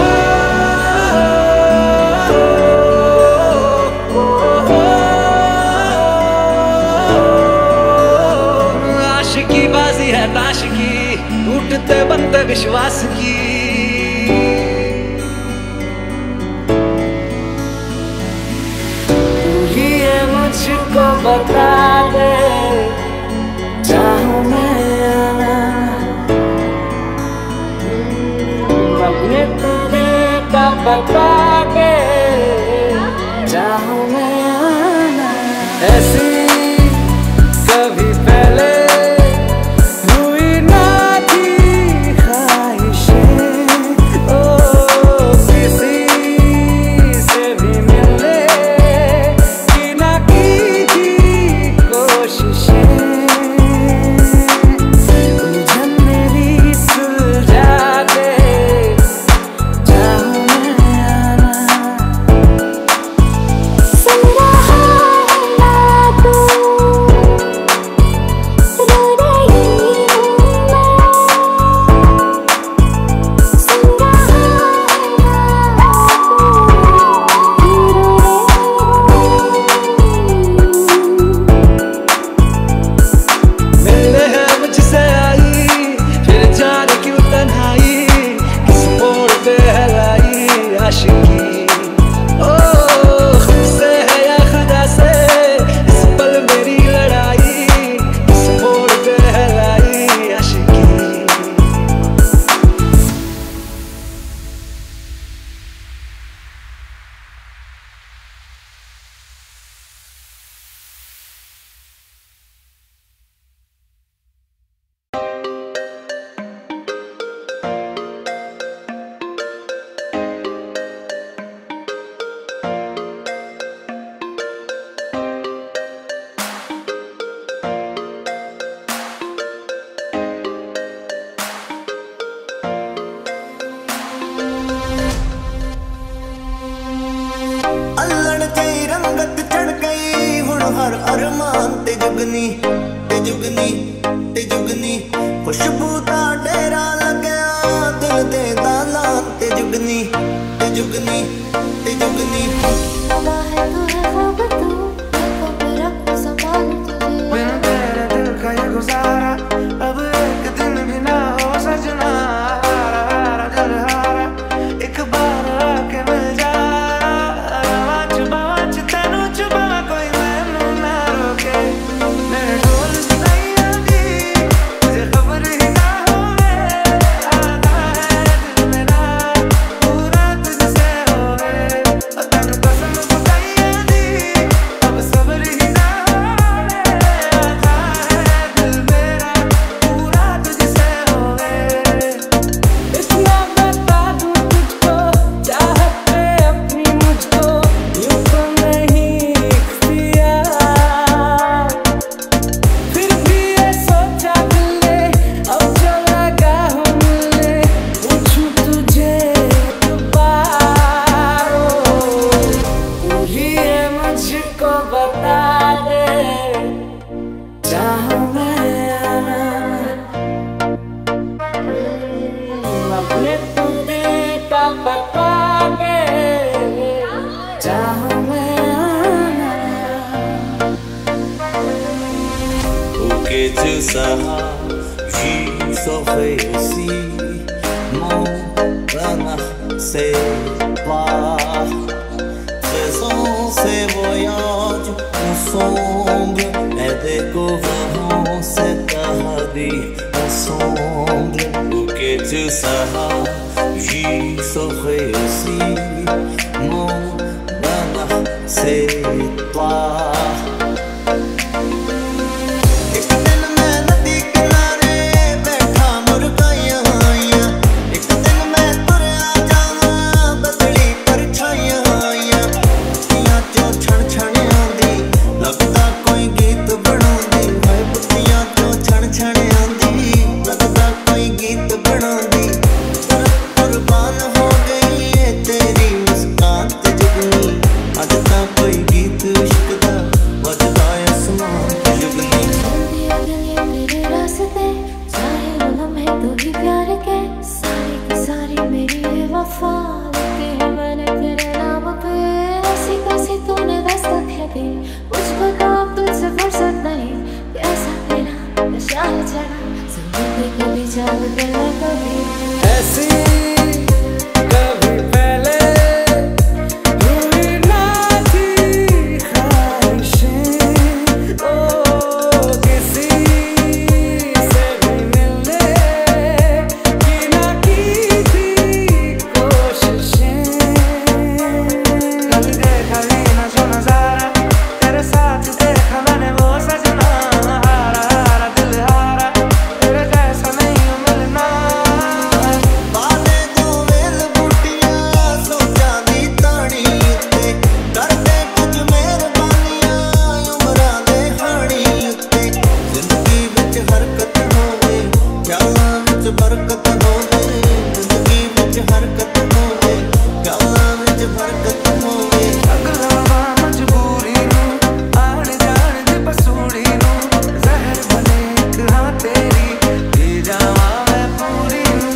आशिकी बाजी है ताशिकी टूटते बनते विश्वास की तू ही है मुझको बता दे चाहूं मैं आना अपने तुझे का बता दे चाहूं मैं आना ऐसी कभी पहले चाहूं मैं आना जुगनी ते जुगनी ते जुगनी खुशबू दा डेरा लगया दिल दे दालां ते जुगनी ते जुगनी ते जुगनी लगा है तू है ख्वाब तू देखो मेरा को संभाल तुझे बिन तेरे दिल का ये गुजारा अब एक दिन भी ना हो सजना हारा हारा दिल हारा एक बार आके मिल जा रवा चुबा तेनू चुबा कोई मैनू ना रोके मेरे ढोल सुनाइया दी तुझे खबर ही ना होवे आता है दिल मेरा पूरा तुझसे होवे तेनू कसम खुदाइया दी अब सब्र ही ना होवे आता है दिल मेरा पूरा तुझसे होवे इतना बता दूं तुझको चाहत पे अपनी मुझको यूं तो नहीं इख्तियार फिर भी ये सोचा दिल ने अब जो लगा हो मिलने पूछूं तुझे दोबारा तू ही है मुझको बता दे चाहूं मैं आना अपने तुझे का पता दे चाहूं मैं आना O que tu sarra, j'y saurai aussi. Mon bonheur, c'est toi. Faisons ces voyages ensemble et découvrons cette paradis ensemble. O que tu sarra, j'y saurai aussi. Mon bonheur, c'est toi. एक दिन मैं नदी किनारे बैठा मुर्गाइयां आइयां एक दिन मैं तुरया जावां बदली परछाइयां आइयां पुत्तियां चों छण छण आंदी लगदा कोई गीत बनांदी हाय पुत्तियां चों छण छण आंदी लगदा कोई गीत बनांदी कुर्बान हो गई है तेरी मुस्कान ते जुगनी अज तां कोई गीत इश्क दा वजदा आसमान ते जुगनी दिया दिल ये मेरे रास्ते सारे वो लम्हे तो ही प्यार के सारी की सारी मेरी ये वफा लिखी है मैंने तेरे नाम पे ऐसी कैसी तूने दस्तक है दी मुझको तो अब तुझसे फुर्सत नहीं कैसा तेरा नशा है चढ़ा जिंदगी कभी जाग गया कभी ऐसी कभी पहले हुई ना थी ख्वाहिशें ओ किसी से भी मिलने की ना की थी कोशिशें कभी देखा ही ना जो नजारा तेरे साथ देखा मैंने वो सजना हारा हारा दिल हारा तेरे जैसा नहीं मिलना बाले दो वेल बूटियां सोचा दी ताड़ी उत्ते करदे कुछ मेहरबानियां उमरां दे हाणी उत्ते जिंदगी विच हरकत होवे ख्यालां विच बरकत होवे जिंदगी विच हरकत होवे ख्यालां विच बरकत होवे अगलावा मजबूरी नू आण जाण दी पसूड़ी नू जहर बने एक हाँ तेरी पी जावां मैं पूरी नू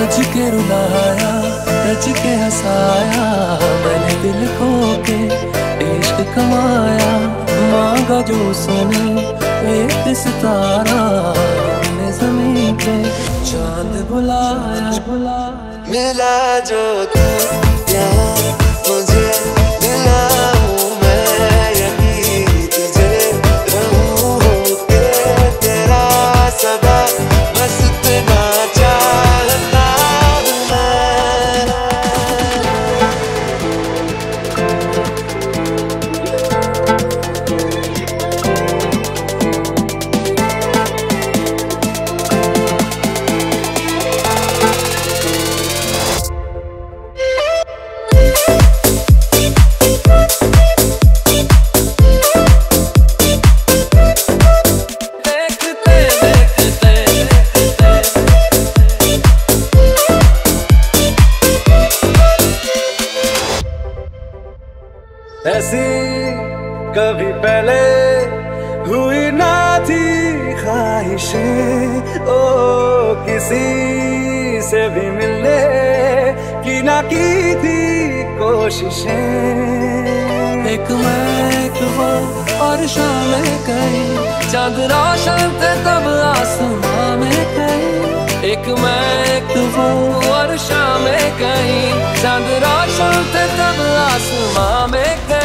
रज के रुलाया, रज के हंसाया, मैंने दिल खो के इश्क कमाया। मांगा जो उसने एक सितारा, मैंने जमीन पे चांद बुलाया बुलाया। मिला जो तू प्यार मुझे मिला हूँ मैं, यकीन तुझे रहूँ होके तेरा सदा, बस इतना चाहता हूँ मैं। ऐसी कभी पहले हुई ना थी ख्वाहिशें, ओ किसी से भी मिलने की ना की थी कोशिशें। एक मैं एक वो और शाम कहीं, चांद रोशन थे तब आसमां में कहीं। एक मैं एक वो और शाम कहीं, चांद रोशन थे तब आसमां में कहीं।